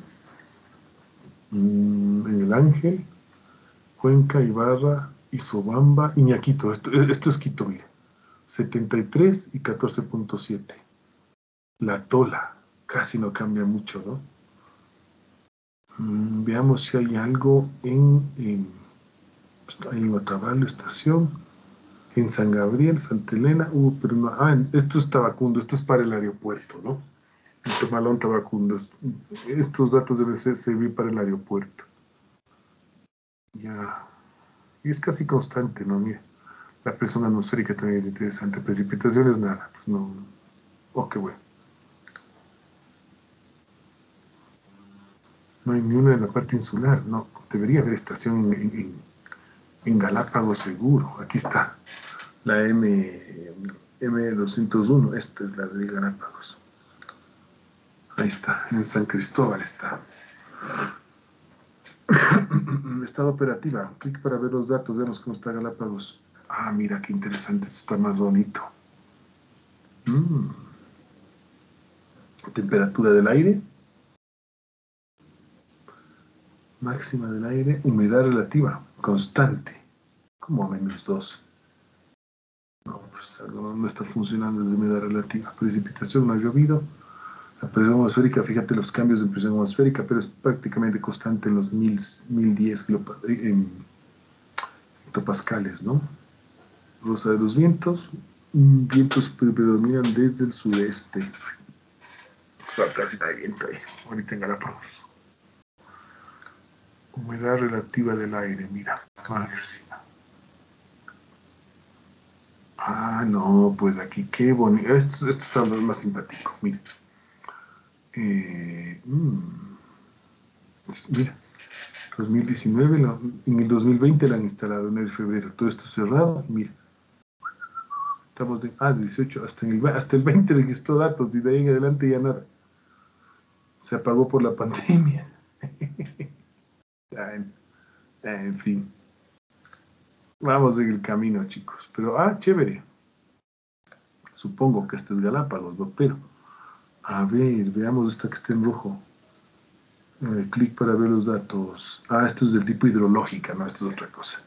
Mm, en el Ángel, Cuenca, Ibarra, Izobamba, Iñaquito. Esto, esto es Quito, mira. setenta y tres y catorce punto siete. La Tola. Casi no cambia mucho, ¿no? Mm, veamos si hay algo en... en en Otavalo, estación. En San Gabriel, Santa Elena. Uh, pero no. Ah, esto es Tabacundo. Esto es para el aeropuerto, ¿no? En Tomalón, Tabacundo. Estos datos deben ser, servir para el aeropuerto. Ya. Y es casi constante, ¿no? Mira. La presión atmosférica también es interesante. Precipitaciones, nada. Pues no. Oh, qué bueno. No hay ni una en la parte insular. No. Debería haber estación en, en, en Galápagos seguro. Aquí está. La M, M doscientos uno. Esta es la de Galápagos. Ahí está. En San Cristóbal está. Estado operativa. Clic para ver los datos. Veamos cómo está Galápagos. Ah, mira qué interesante. Esto está más bonito. Mm. Temperatura del aire. Máxima del aire. Humedad relativa. Constante. Como menos dos. No, pues algo no está funcionando de humedad relativa. Precipitación, no ha llovido. La presión atmosférica, fíjate los cambios de presión atmosférica, pero es prácticamente constante en los mil, mil diez hectopascales, ¿no? Rosa de los vientos. Vientos predominan desde el sudeste. O sea, casi no hay viento ahí. Ahorita en Galápagos. Humedad relativa del aire, mira. Máxima. Ah, no, pues aquí qué bonito. Esto, esto está más simpático, mira. Eh, mmm, mira, dos mil diecinueve, la, en el dos mil veinte la han instalado, en el febrero. Todo esto cerrado, mira. Estamos de, ah, dieciocho, hasta, en el, hasta el veinte registró datos y de ahí en adelante ya nada. Se apagó por la pandemia. ya, en, ya, en fin. Vamos en el camino, chicos. Pero, ah, chévere. Supongo que este es Galápagos, ¿no? Pero, a ver, veamos esta que está en rojo. Eh, clic para ver los datos. Ah, esto es del tipo hidrológica, no, esto es otra cosa.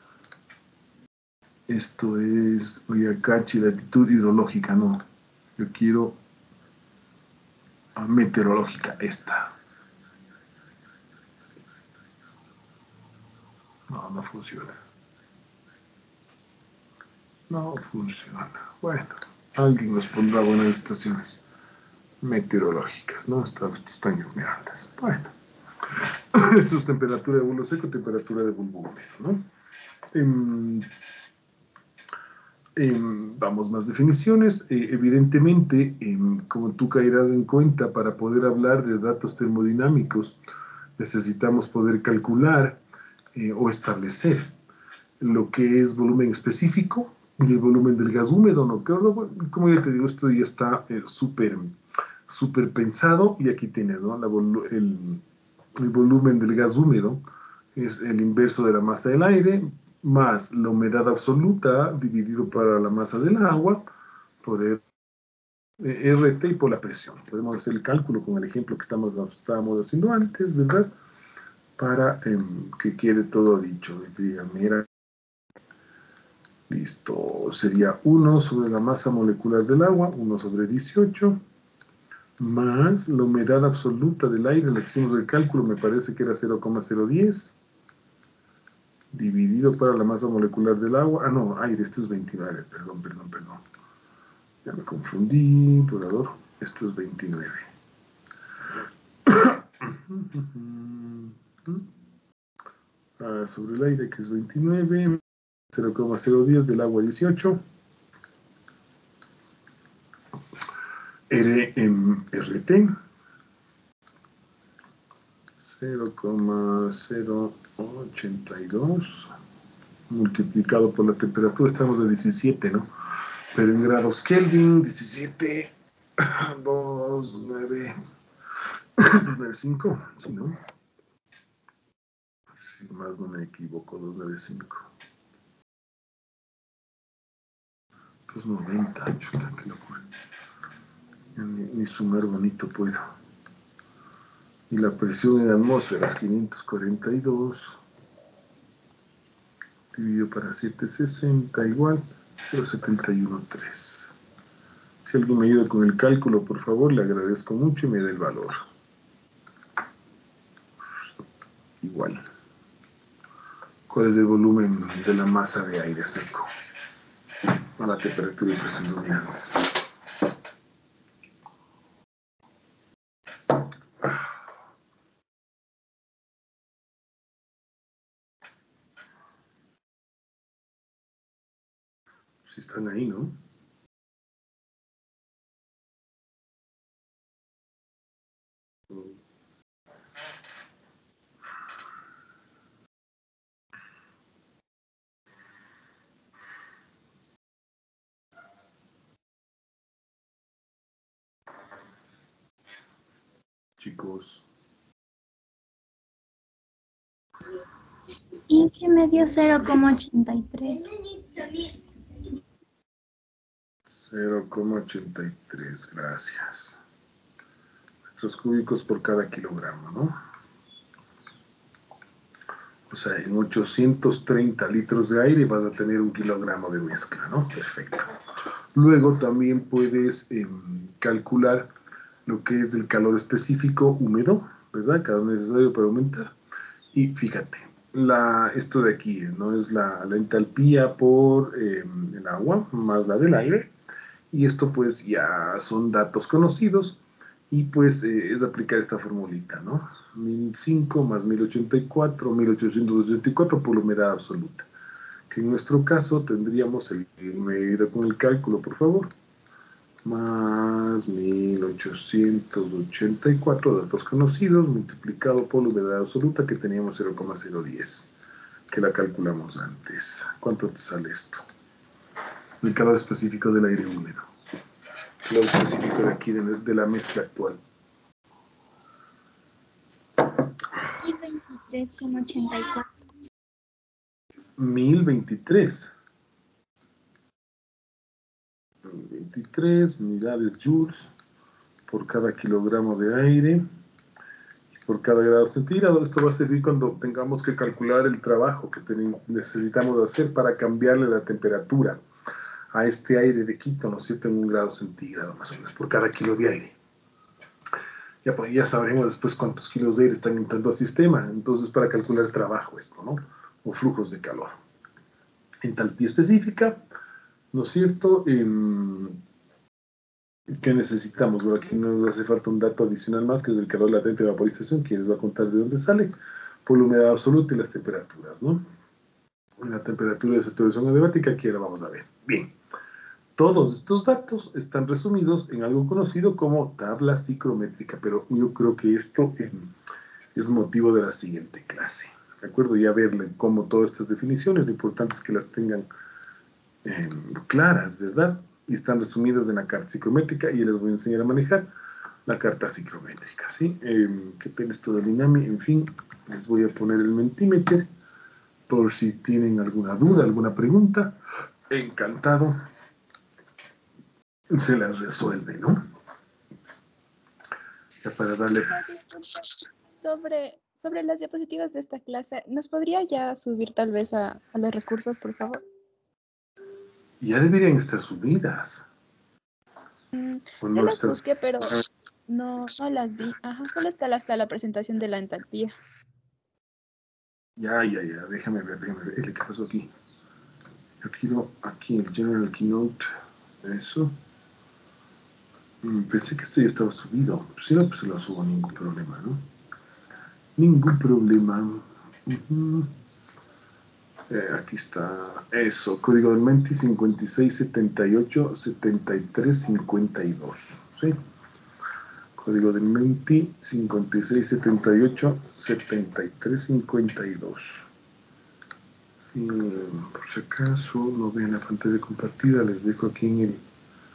Esto es Oyacachi, latitud hidrológica, no. Yo quiero a meteorológica, esta. No, no funciona. No funciona. Bueno, alguien nos pondrá buenas estaciones meteorológicas, ¿no? Están, están esmeraldas. Bueno. Esto es temperatura de bulbo seco, temperatura de bulbo húmedo, ¿no? Eh, eh, vamos, más definiciones. Eh, evidentemente, eh, como tú caerás en cuenta, para poder hablar de datos termodinámicos, necesitamos poder calcular eh, o establecer lo que es volumen específico y el volumen del gas húmedo, ¿no? Como ya te digo, esto ya está eh, súper súper pensado y aquí tienes, ¿no? La el, el volumen del gas húmedo es el inverso de la masa del aire más la humedad absoluta dividido para la masa del agua por el, eh, R T y por la presión. Podemos hacer el cálculo con el ejemplo que estamos, estábamos haciendo antes, ¿verdad? Para eh, que quede todo dicho. Diga, mira, listo, sería uno sobre la masa molecular del agua, uno sobre dieciocho, más la humedad absoluta del aire, le hicimos el cálculo, me parece que era cero coma cero diez, dividido para la masa molecular del agua, ah no, aire, esto es veintinueve, perdón, perdón, perdón, ya me confundí, durador, esto es veintinueve. Ah, sobre el aire, que es veintinueve, cero coma cero diez del agua dieciocho, R M R T, cero coma cero ochenta y dos multiplicado por la temperatura, estamos a diecisiete, ¿no? Pero en grados Kelvin, diecisiete, doscientos nueve, doscientos noventa y cinco, ¿sí, no? Si más no me equivoco, doscientos noventa y cinco. doscientos noventa, chuta, qué locura. Ni, ni sumar bonito puedo. Y la presión en atmósferas, quinientos cuarenta y dos, dividido para setecientos sesenta, igual, cero coma setenta y uno tres. Si alguien me ayuda con el cálculo, por favor, le agradezco mucho y me dé el valor. Igual. ¿Cuál es el volumen de la masa de aire seco? A la temperatura y presión dominantes. Si están ahí, ¿no? Chicos. Y que me dio cero coma ochenta y tres. cero coma ochenta y tres, gracias. Metros cúbicos por cada kilogramo, ¿no? O sea, en ochocientos treinta litros de aire vas a tener un kilogramo de mezcla, ¿no? Perfecto. Luego también puedes eh, calcular lo que es el calor específico húmedo, ¿verdad? Calor necesario para aumentar. Y fíjate, la, esto de aquí, ¿no? Es la, la entalpía por eh, el agua más la del aire. Y esto pues ya son datos conocidos y pues eh, es aplicar esta formulita, ¿no? mil cinco más mil ochenta y cuatro, mil ochocientos ochenta y cuatro por la humedad absoluta. Que en nuestro caso tendríamos, el, me iré con el cálculo, por favor, más mil ochocientos ochenta y cuatro datos conocidos multiplicado por la humedad absoluta que teníamos cero coma cero diez, que la calculamos antes. ¿Cuánto te sale esto? El calor específico del aire húmedo. El calor específico de aquí, de, de la mezcla actual. mil veintitrés coma ochenta y cuatro. mil veintitrés. veintitrés unidades joules por cada kilogramo de aire por cada grado centígrado. Esto va a servir cuando tengamos que calcular el trabajo que necesitamos hacer para cambiarle la temperatura a este aire de Quito, ¿no es cierto?, en un grado centígrado más o menos por cada kilo de aire. Ya, pues, ya sabremos después cuántos kilos de aire están entrando al sistema, entonces para calcular trabajo esto, ¿no?, o flujos de calor. Entalpía específica, ¿no es cierto? Eh, ¿Qué necesitamos? Bueno, aquí nos hace falta un dato adicional más, que es el calor latente de vaporización, que les va a contar de dónde sale, por la humedad absoluta y las temperaturas, ¿no? La temperatura de saturación adiabática, aquí la vamos a ver. Bien, todos estos datos están resumidos en algo conocido como tabla psicométrica, pero yo creo que esto eh, es motivo de la siguiente clase, ¿de acuerdo? Ya verle cómo todas estas definiciones, lo importante es que las tengan eh, claras, ¿verdad? Y están resumidas en la carta psicométrica y les voy a enseñar a manejar la carta psicométrica, ¿sí? Eh, ¿Qué pena esto del INAMI? En fin, les voy a poner el Mentimeter por si tienen alguna duda, alguna pregunta. Encantado. Se las resuelve, ¿no? Ya para darle... Sobre, sobre las diapositivas de esta clase, ¿nos podría ya subir tal vez a, a los recursos, por favor? Ya deberían estar subidas. Mm, ¿O yo no las estás... busqué, pero no, no las vi. Ajá, solo está hasta la presentación de la entalpía. Ya, ya, ya, déjame ver, déjame ver. ¿Qué pasó aquí? Yo quiero aquí el General Keynote. Eso. Mm, pensé que esto ya estaba subido. Si no, pues se lo subo, ningún problema, ¿no? Ningún problema. Uh-huh. eh, aquí está. Eso. Código del Menti cincuenta y seis setenta y ocho setenta y tres cincuenta y dos. ¿Sí? Código del Menti cincuenta y seis setenta y ocho setenta y tres cincuenta y dos. Y, por si acaso no ven la pantalla compartida, les dejo aquí en el...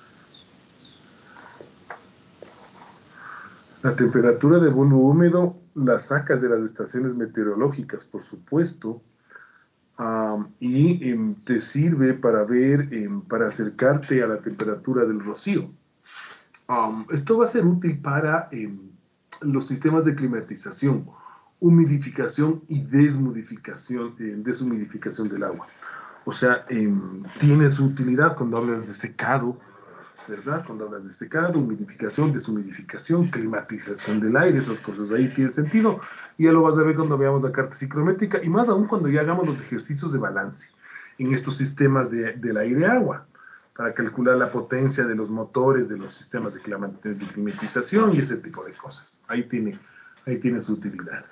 La temperatura de bono húmedo la sacas de las estaciones meteorológicas, por supuesto, um, y um, te sirve para ver, um, para acercarte a la temperatura del rocío. Um, esto va a ser útil para um, los sistemas de climatización, humidificación y deshumidificación, eh, deshumidificación del agua. O sea, eh, tiene su utilidad cuando hablas de secado, ¿verdad? Cuando hablas de secado, humidificación, deshumidificación, climatización del aire, esas cosas ahí tienen sentido. Y ya lo vas a ver cuando veamos la carta psicométrica y más aún cuando ya hagamos los ejercicios de balance en estos sistemas de, del aire-agua para calcular la potencia de los motores de los sistemas de climatización y ese tipo de cosas. Ahí tiene, ahí tiene su utilidad.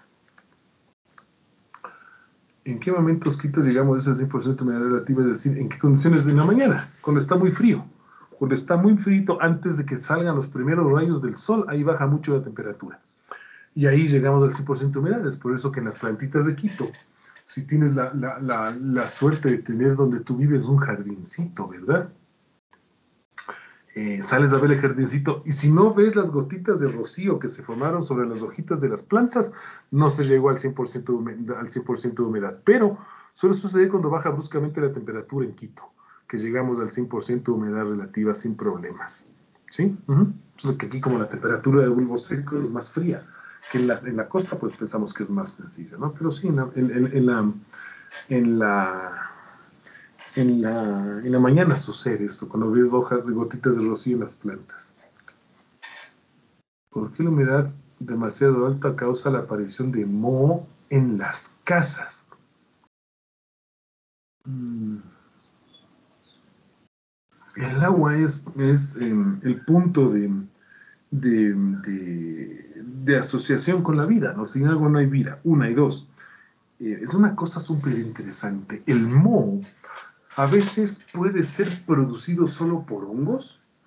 ¿En qué momentos Quito llegamos a esa cien por ciento humedad relativa? Es decir, ¿en qué condiciones? En la mañana, cuando está muy frío. Cuando está muy frío, antes de que salgan los primeros rayos del sol, ahí baja mucho la temperatura. Y ahí llegamos al cien por ciento humedad. Es por eso que en las plantitas de Quito, si tienes la, la, la, la suerte de tener donde tú vives un jardincito, ¿verdad? Eh, sales a ver el jardincito y si no ves las gotitas de rocío que se formaron sobre las hojitas de las plantas, no se llegó al cien por ciento de humedad, al cien por ciento de humedad. Pero suele suceder cuando baja bruscamente la temperatura en Quito, que llegamos al cien por ciento de humedad relativa sin problemas. ¿Sí? Uh-huh. Solo que aquí como la temperatura del bulbo seco es más fría que en la, en la costa, pues pensamos que es más sencilla, ¿no? Pero sí, en la... En, en, en la, en la En la, en la mañana sucede esto, cuando ves hojas de gotitas de rocío en las plantas. ¿Por qué la humedad demasiado alta causa la aparición de moho en las casas? Mm. El agua es, es eh, el punto de, de, de, de asociación con la vida, ¿no? Sin agua no hay vida, una y dos. Eh, es una cosa súper interesante. El moho a veces puede ser producido solo por hongos,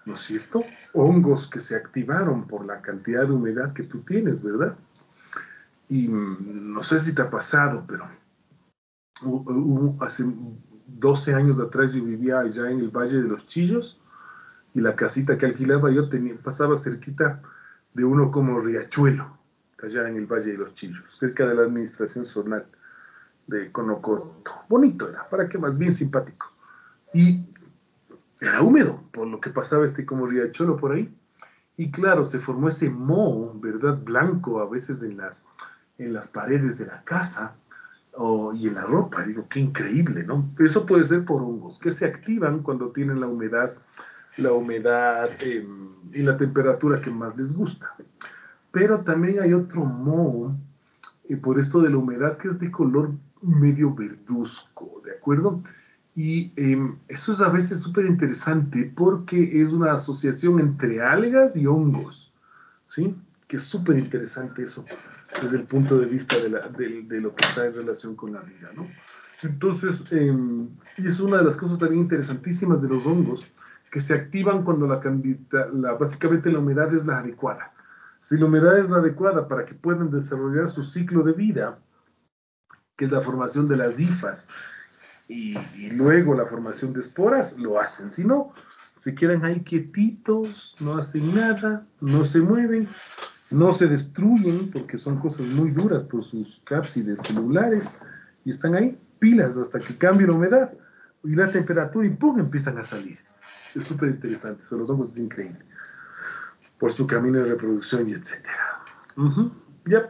¿no es cierto? Hongos que se activaron por la cantidad de humedad que tú tienes, ¿verdad? Y no sé si te ha pasado, pero uh, uh, hace doce años atrás yo vivía allá en el Valle de los Chillos y la casita que alquilaba yo tenía, pasaba cerquita de uno como Riachuelo, allá en el Valle de los Chillos, cerca de la administración zonal de Conocoto. Bonito era, para qué más, bien simpático. Y era húmedo, por lo que pasaba este como riachuelo por ahí. Y claro, se formó ese moho, ¿verdad? Blanco a veces en las, en las paredes de la casa oh, y en la ropa. Digo, qué increíble, ¿no? Pero eso puede ser por hongos, que se activan cuando tienen la humedad, la humedad eh, y la temperatura que más les gusta. Pero también hay otro moho, eh, por esto de la humedad, que es de color medio verduzco, ¿de acuerdo? Y eh, eso es a veces súper interesante porque es una asociación entre algas y hongos, ¿sí? Que es súper interesante eso desde el punto de vista de, la, de, de lo que está en relación con la vida, ¿no? Entonces, eh, y es una de las cosas también interesantísimas de los hongos, que se activan cuando la, la básicamente la humedad es la adecuada. Si la humedad es la adecuada para que puedan desarrollar su ciclo de vida, que es la formación de las hifas, y, y luego la formación de esporas, lo hacen. Si no, se quedan ahí quietitos, no hacen nada, no se mueven, no se destruyen, porque son cosas muy duras por sus cápsides celulares, y están ahí pilas hasta que cambie la humedad y la temperatura, y ¡pum!, empiezan a salir. Es súper interesante, son los hongos, es increíble, por su camino de reproducción y etcétera. Uh-huh. Ya.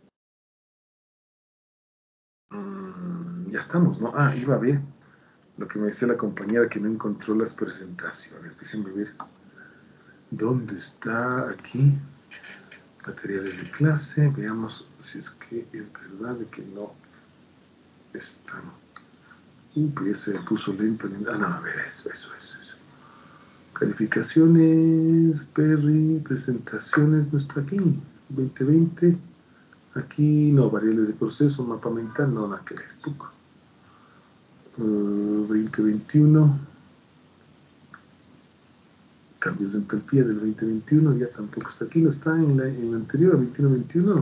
Mm, ya estamos, ¿no? Ah, iba a ver lo que me decía la compañera que no encontró las presentaciones. Déjenme ver. ¿Dónde está aquí? Materiales de clase. Veamos si es que es verdad de que no están. Uh, pues se puso lento. Ah, no, a ver, eso, eso, eso. eso. Calificaciones, Perry, presentaciones, no está aquí. veinte veinte. Aquí no, variables de proceso, mapa mental, no, nada que ver. Poco. Uh, veinte veintiuno. Cambios de entalpía del veinte veintiuno, ya tampoco está aquí, no está en la, en la anterior, veintiuno veintiuno.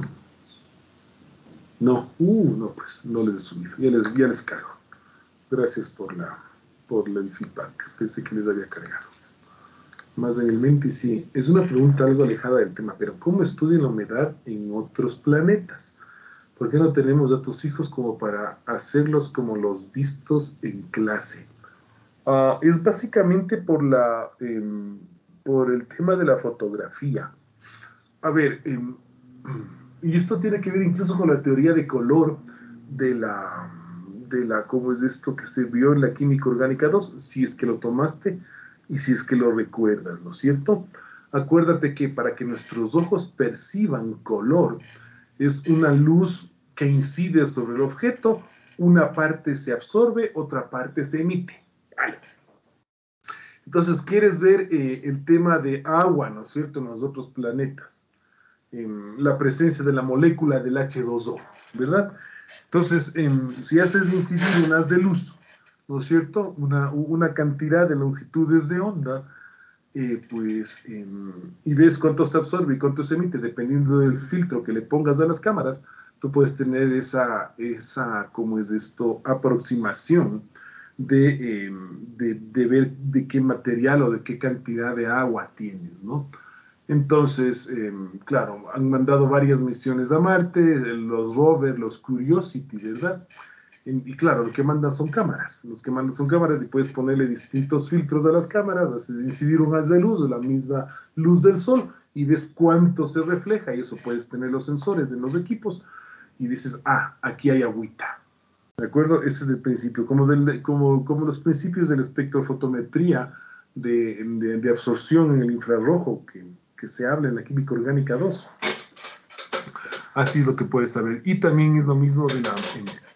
No, uh, no, pues no les he subido, ya les, ya les cargo. Gracias por, la, por el feedback, pensé que les había cargado. Más en el veinte, sí, es una pregunta algo alejada del tema, pero ¿cómo estudian la humedad en otros planetas? ¿Por qué no tenemos datos fijos como para hacerlos como los vistos en clase? Uh, es básicamente por, la, eh, por el tema de la fotografía. A ver, eh, y esto tiene que ver incluso con la teoría de color de la, de la, ¿cómo es esto que se vio en la química orgánica dos? Si es que lo tomaste y si es que lo recuerdas, ¿no es cierto? Acuérdate que para que nuestros ojos perciban color, es una luz que incide sobre el objeto, una parte se absorbe, otra parte se emite. Vale. Entonces, quieres ver eh, el tema de agua, ¿no es cierto?, en los otros planetas. Eh, la presencia de la molécula del hache dos o, ¿verdad? Entonces, eh, si haces incidir un haz de luz, ¿no es cierto?, una, una cantidad de longitudes de onda, eh, pues, eh, y ves cuánto se absorbe y cuánto se emite, dependiendo del filtro que le pongas a las cámaras, tú puedes tener esa, esa ¿cómo es esto?, aproximación de, eh, de, de ver de qué material o de qué cantidad de agua tienes, ¿no? Entonces, eh, claro, han mandado varias misiones a Marte, los rovers, los Curiosity, ¿verdad? Y claro, lo que mandan son cámaras, los que mandan son cámaras y puedes ponerle distintos filtros a las cámaras, haces incidir un haz de luz, la misma luz del sol, y ves cuánto se refleja, y eso puedes tener los sensores de los equipos, y dices, ah, aquí hay agüita, ¿de acuerdo? Ese es el principio, como, del, como, como los principios de la espectrofotometría de, de, de absorción en el infrarrojo, que, que se habla en la química orgánica dos. Así es lo que puedes saber, y también es lo mismo de la...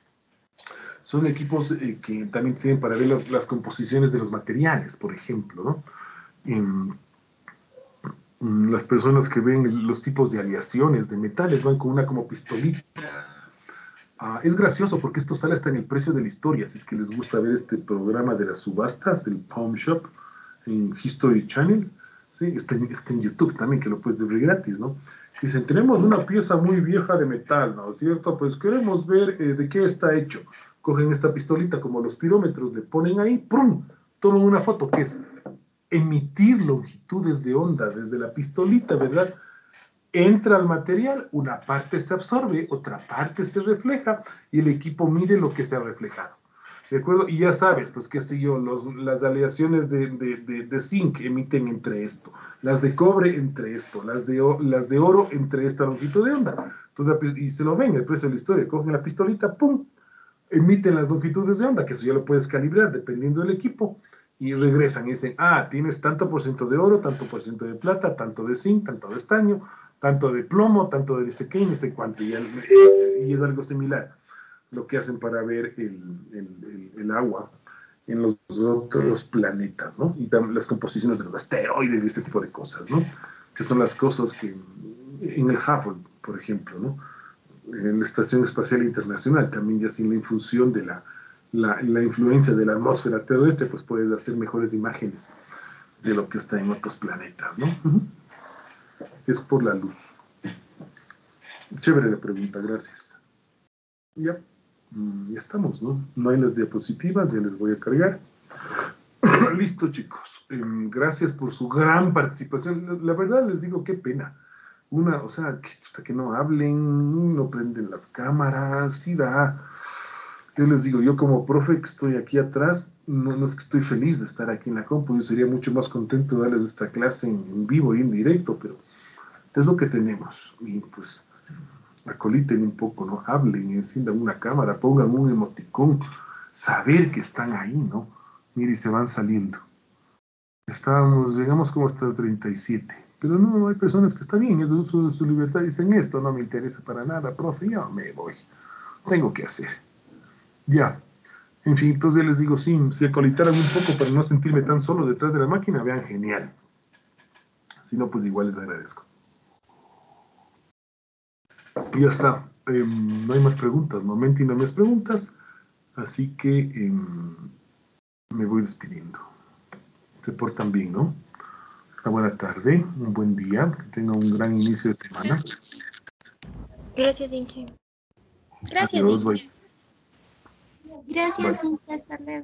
Son equipos eh, que también sirven para ver las, las composiciones de los materiales, por ejemplo, ¿no? En, en las personas que ven los tipos de aleaciones de metales van con una como pistolita. Ah, es gracioso porque esto sale hasta en el precio de la historia, si es que les gusta ver este programa de las subastas, del Pawn Shop, en History Channel. Sí, está en, está en YouTube también, que lo puedes ver gratis, ¿no? Dicen, tenemos una pieza muy vieja de metal, ¿no es cierto? Pues queremos ver eh, de qué está hecho. Cogen esta pistolita como los pirómetros, le ponen ahí, ¡prum! Toman una foto, que es emitir longitudes de onda desde la pistolita, ¿verdad? Entra al material, una parte se absorbe, otra parte se refleja, y el equipo mide lo que se ha reflejado. ¿De acuerdo? Y ya sabes, pues qué sé yo, los, las aleaciones de, de, de, de zinc emiten entre esto, las de cobre entre esto, las de, las de oro entre esta longitud de onda. Entonces, y se lo ven, el precio de la historia, cogen la pistolita, ¡pum! Emiten las longitudes de onda, que eso ya lo puedes calibrar dependiendo del equipo, y regresan y dicen, ah, tienes tanto por ciento de oro, tanto por ciento de plata, tanto de zinc, tanto de estaño, tanto de plomo, tanto de no sé qué y no sé cuánto, y, y es algo similar lo que hacen para ver el, el, el, el agua en los otros planetas, ¿no? Y las composiciones de los asteroides y este tipo de cosas, ¿no? Que son las cosas que en el Hubble, por ejemplo, ¿no? En la Estación Espacial Internacional, también ya sin la infusión de la, la, la influencia de la atmósfera terrestre, pues puedes hacer mejores imágenes de lo que está en otros planetas, ¿no? Uh-huh. Es por la luz. Chévere la pregunta, gracias. Ya. Ya estamos, ¿no? No hay las diapositivas, ya les voy a cargar. Listo, chicos. Eh, gracias por su gran participación. La, la verdad les digo, qué pena. Una, o sea, que, hasta que no hablen, no prenden las cámaras, sí da. Yo les digo, yo como profe que estoy aquí atrás, no, no es que estoy feliz de estar aquí en la compu, yo sería mucho más contento de darles esta clase en, en vivo y en directo, pero es lo que tenemos. Y pues acoliten un poco, ¿no? Hablen, enciendan una cámara, pongan un emoticón, saber que están ahí, ¿no? Mire, se van saliendo. Estábamos, llegamos como hasta el treinta y siete, pero no, hay personas que están bien, es el uso de su libertad, dicen esto no me interesa para nada, profe, yo me voy, tengo que hacer. Ya, en fin, entonces les digo, sí, si acolitaran un poco para no sentirme tan solo detrás de la máquina, vean, genial. Si no, pues igual les agradezco. Y ya está. Eh, no hay más preguntas. Momenti no hay más preguntas. Así que eh, me voy despidiendo. Se portan bien, ¿no? Una buena tarde, un buen día. Que tengan un gran inicio de semana. Gracias, Inge. Gracias, Adiós, Inge. bye. Gracias, Bye. Inge. Hasta luego.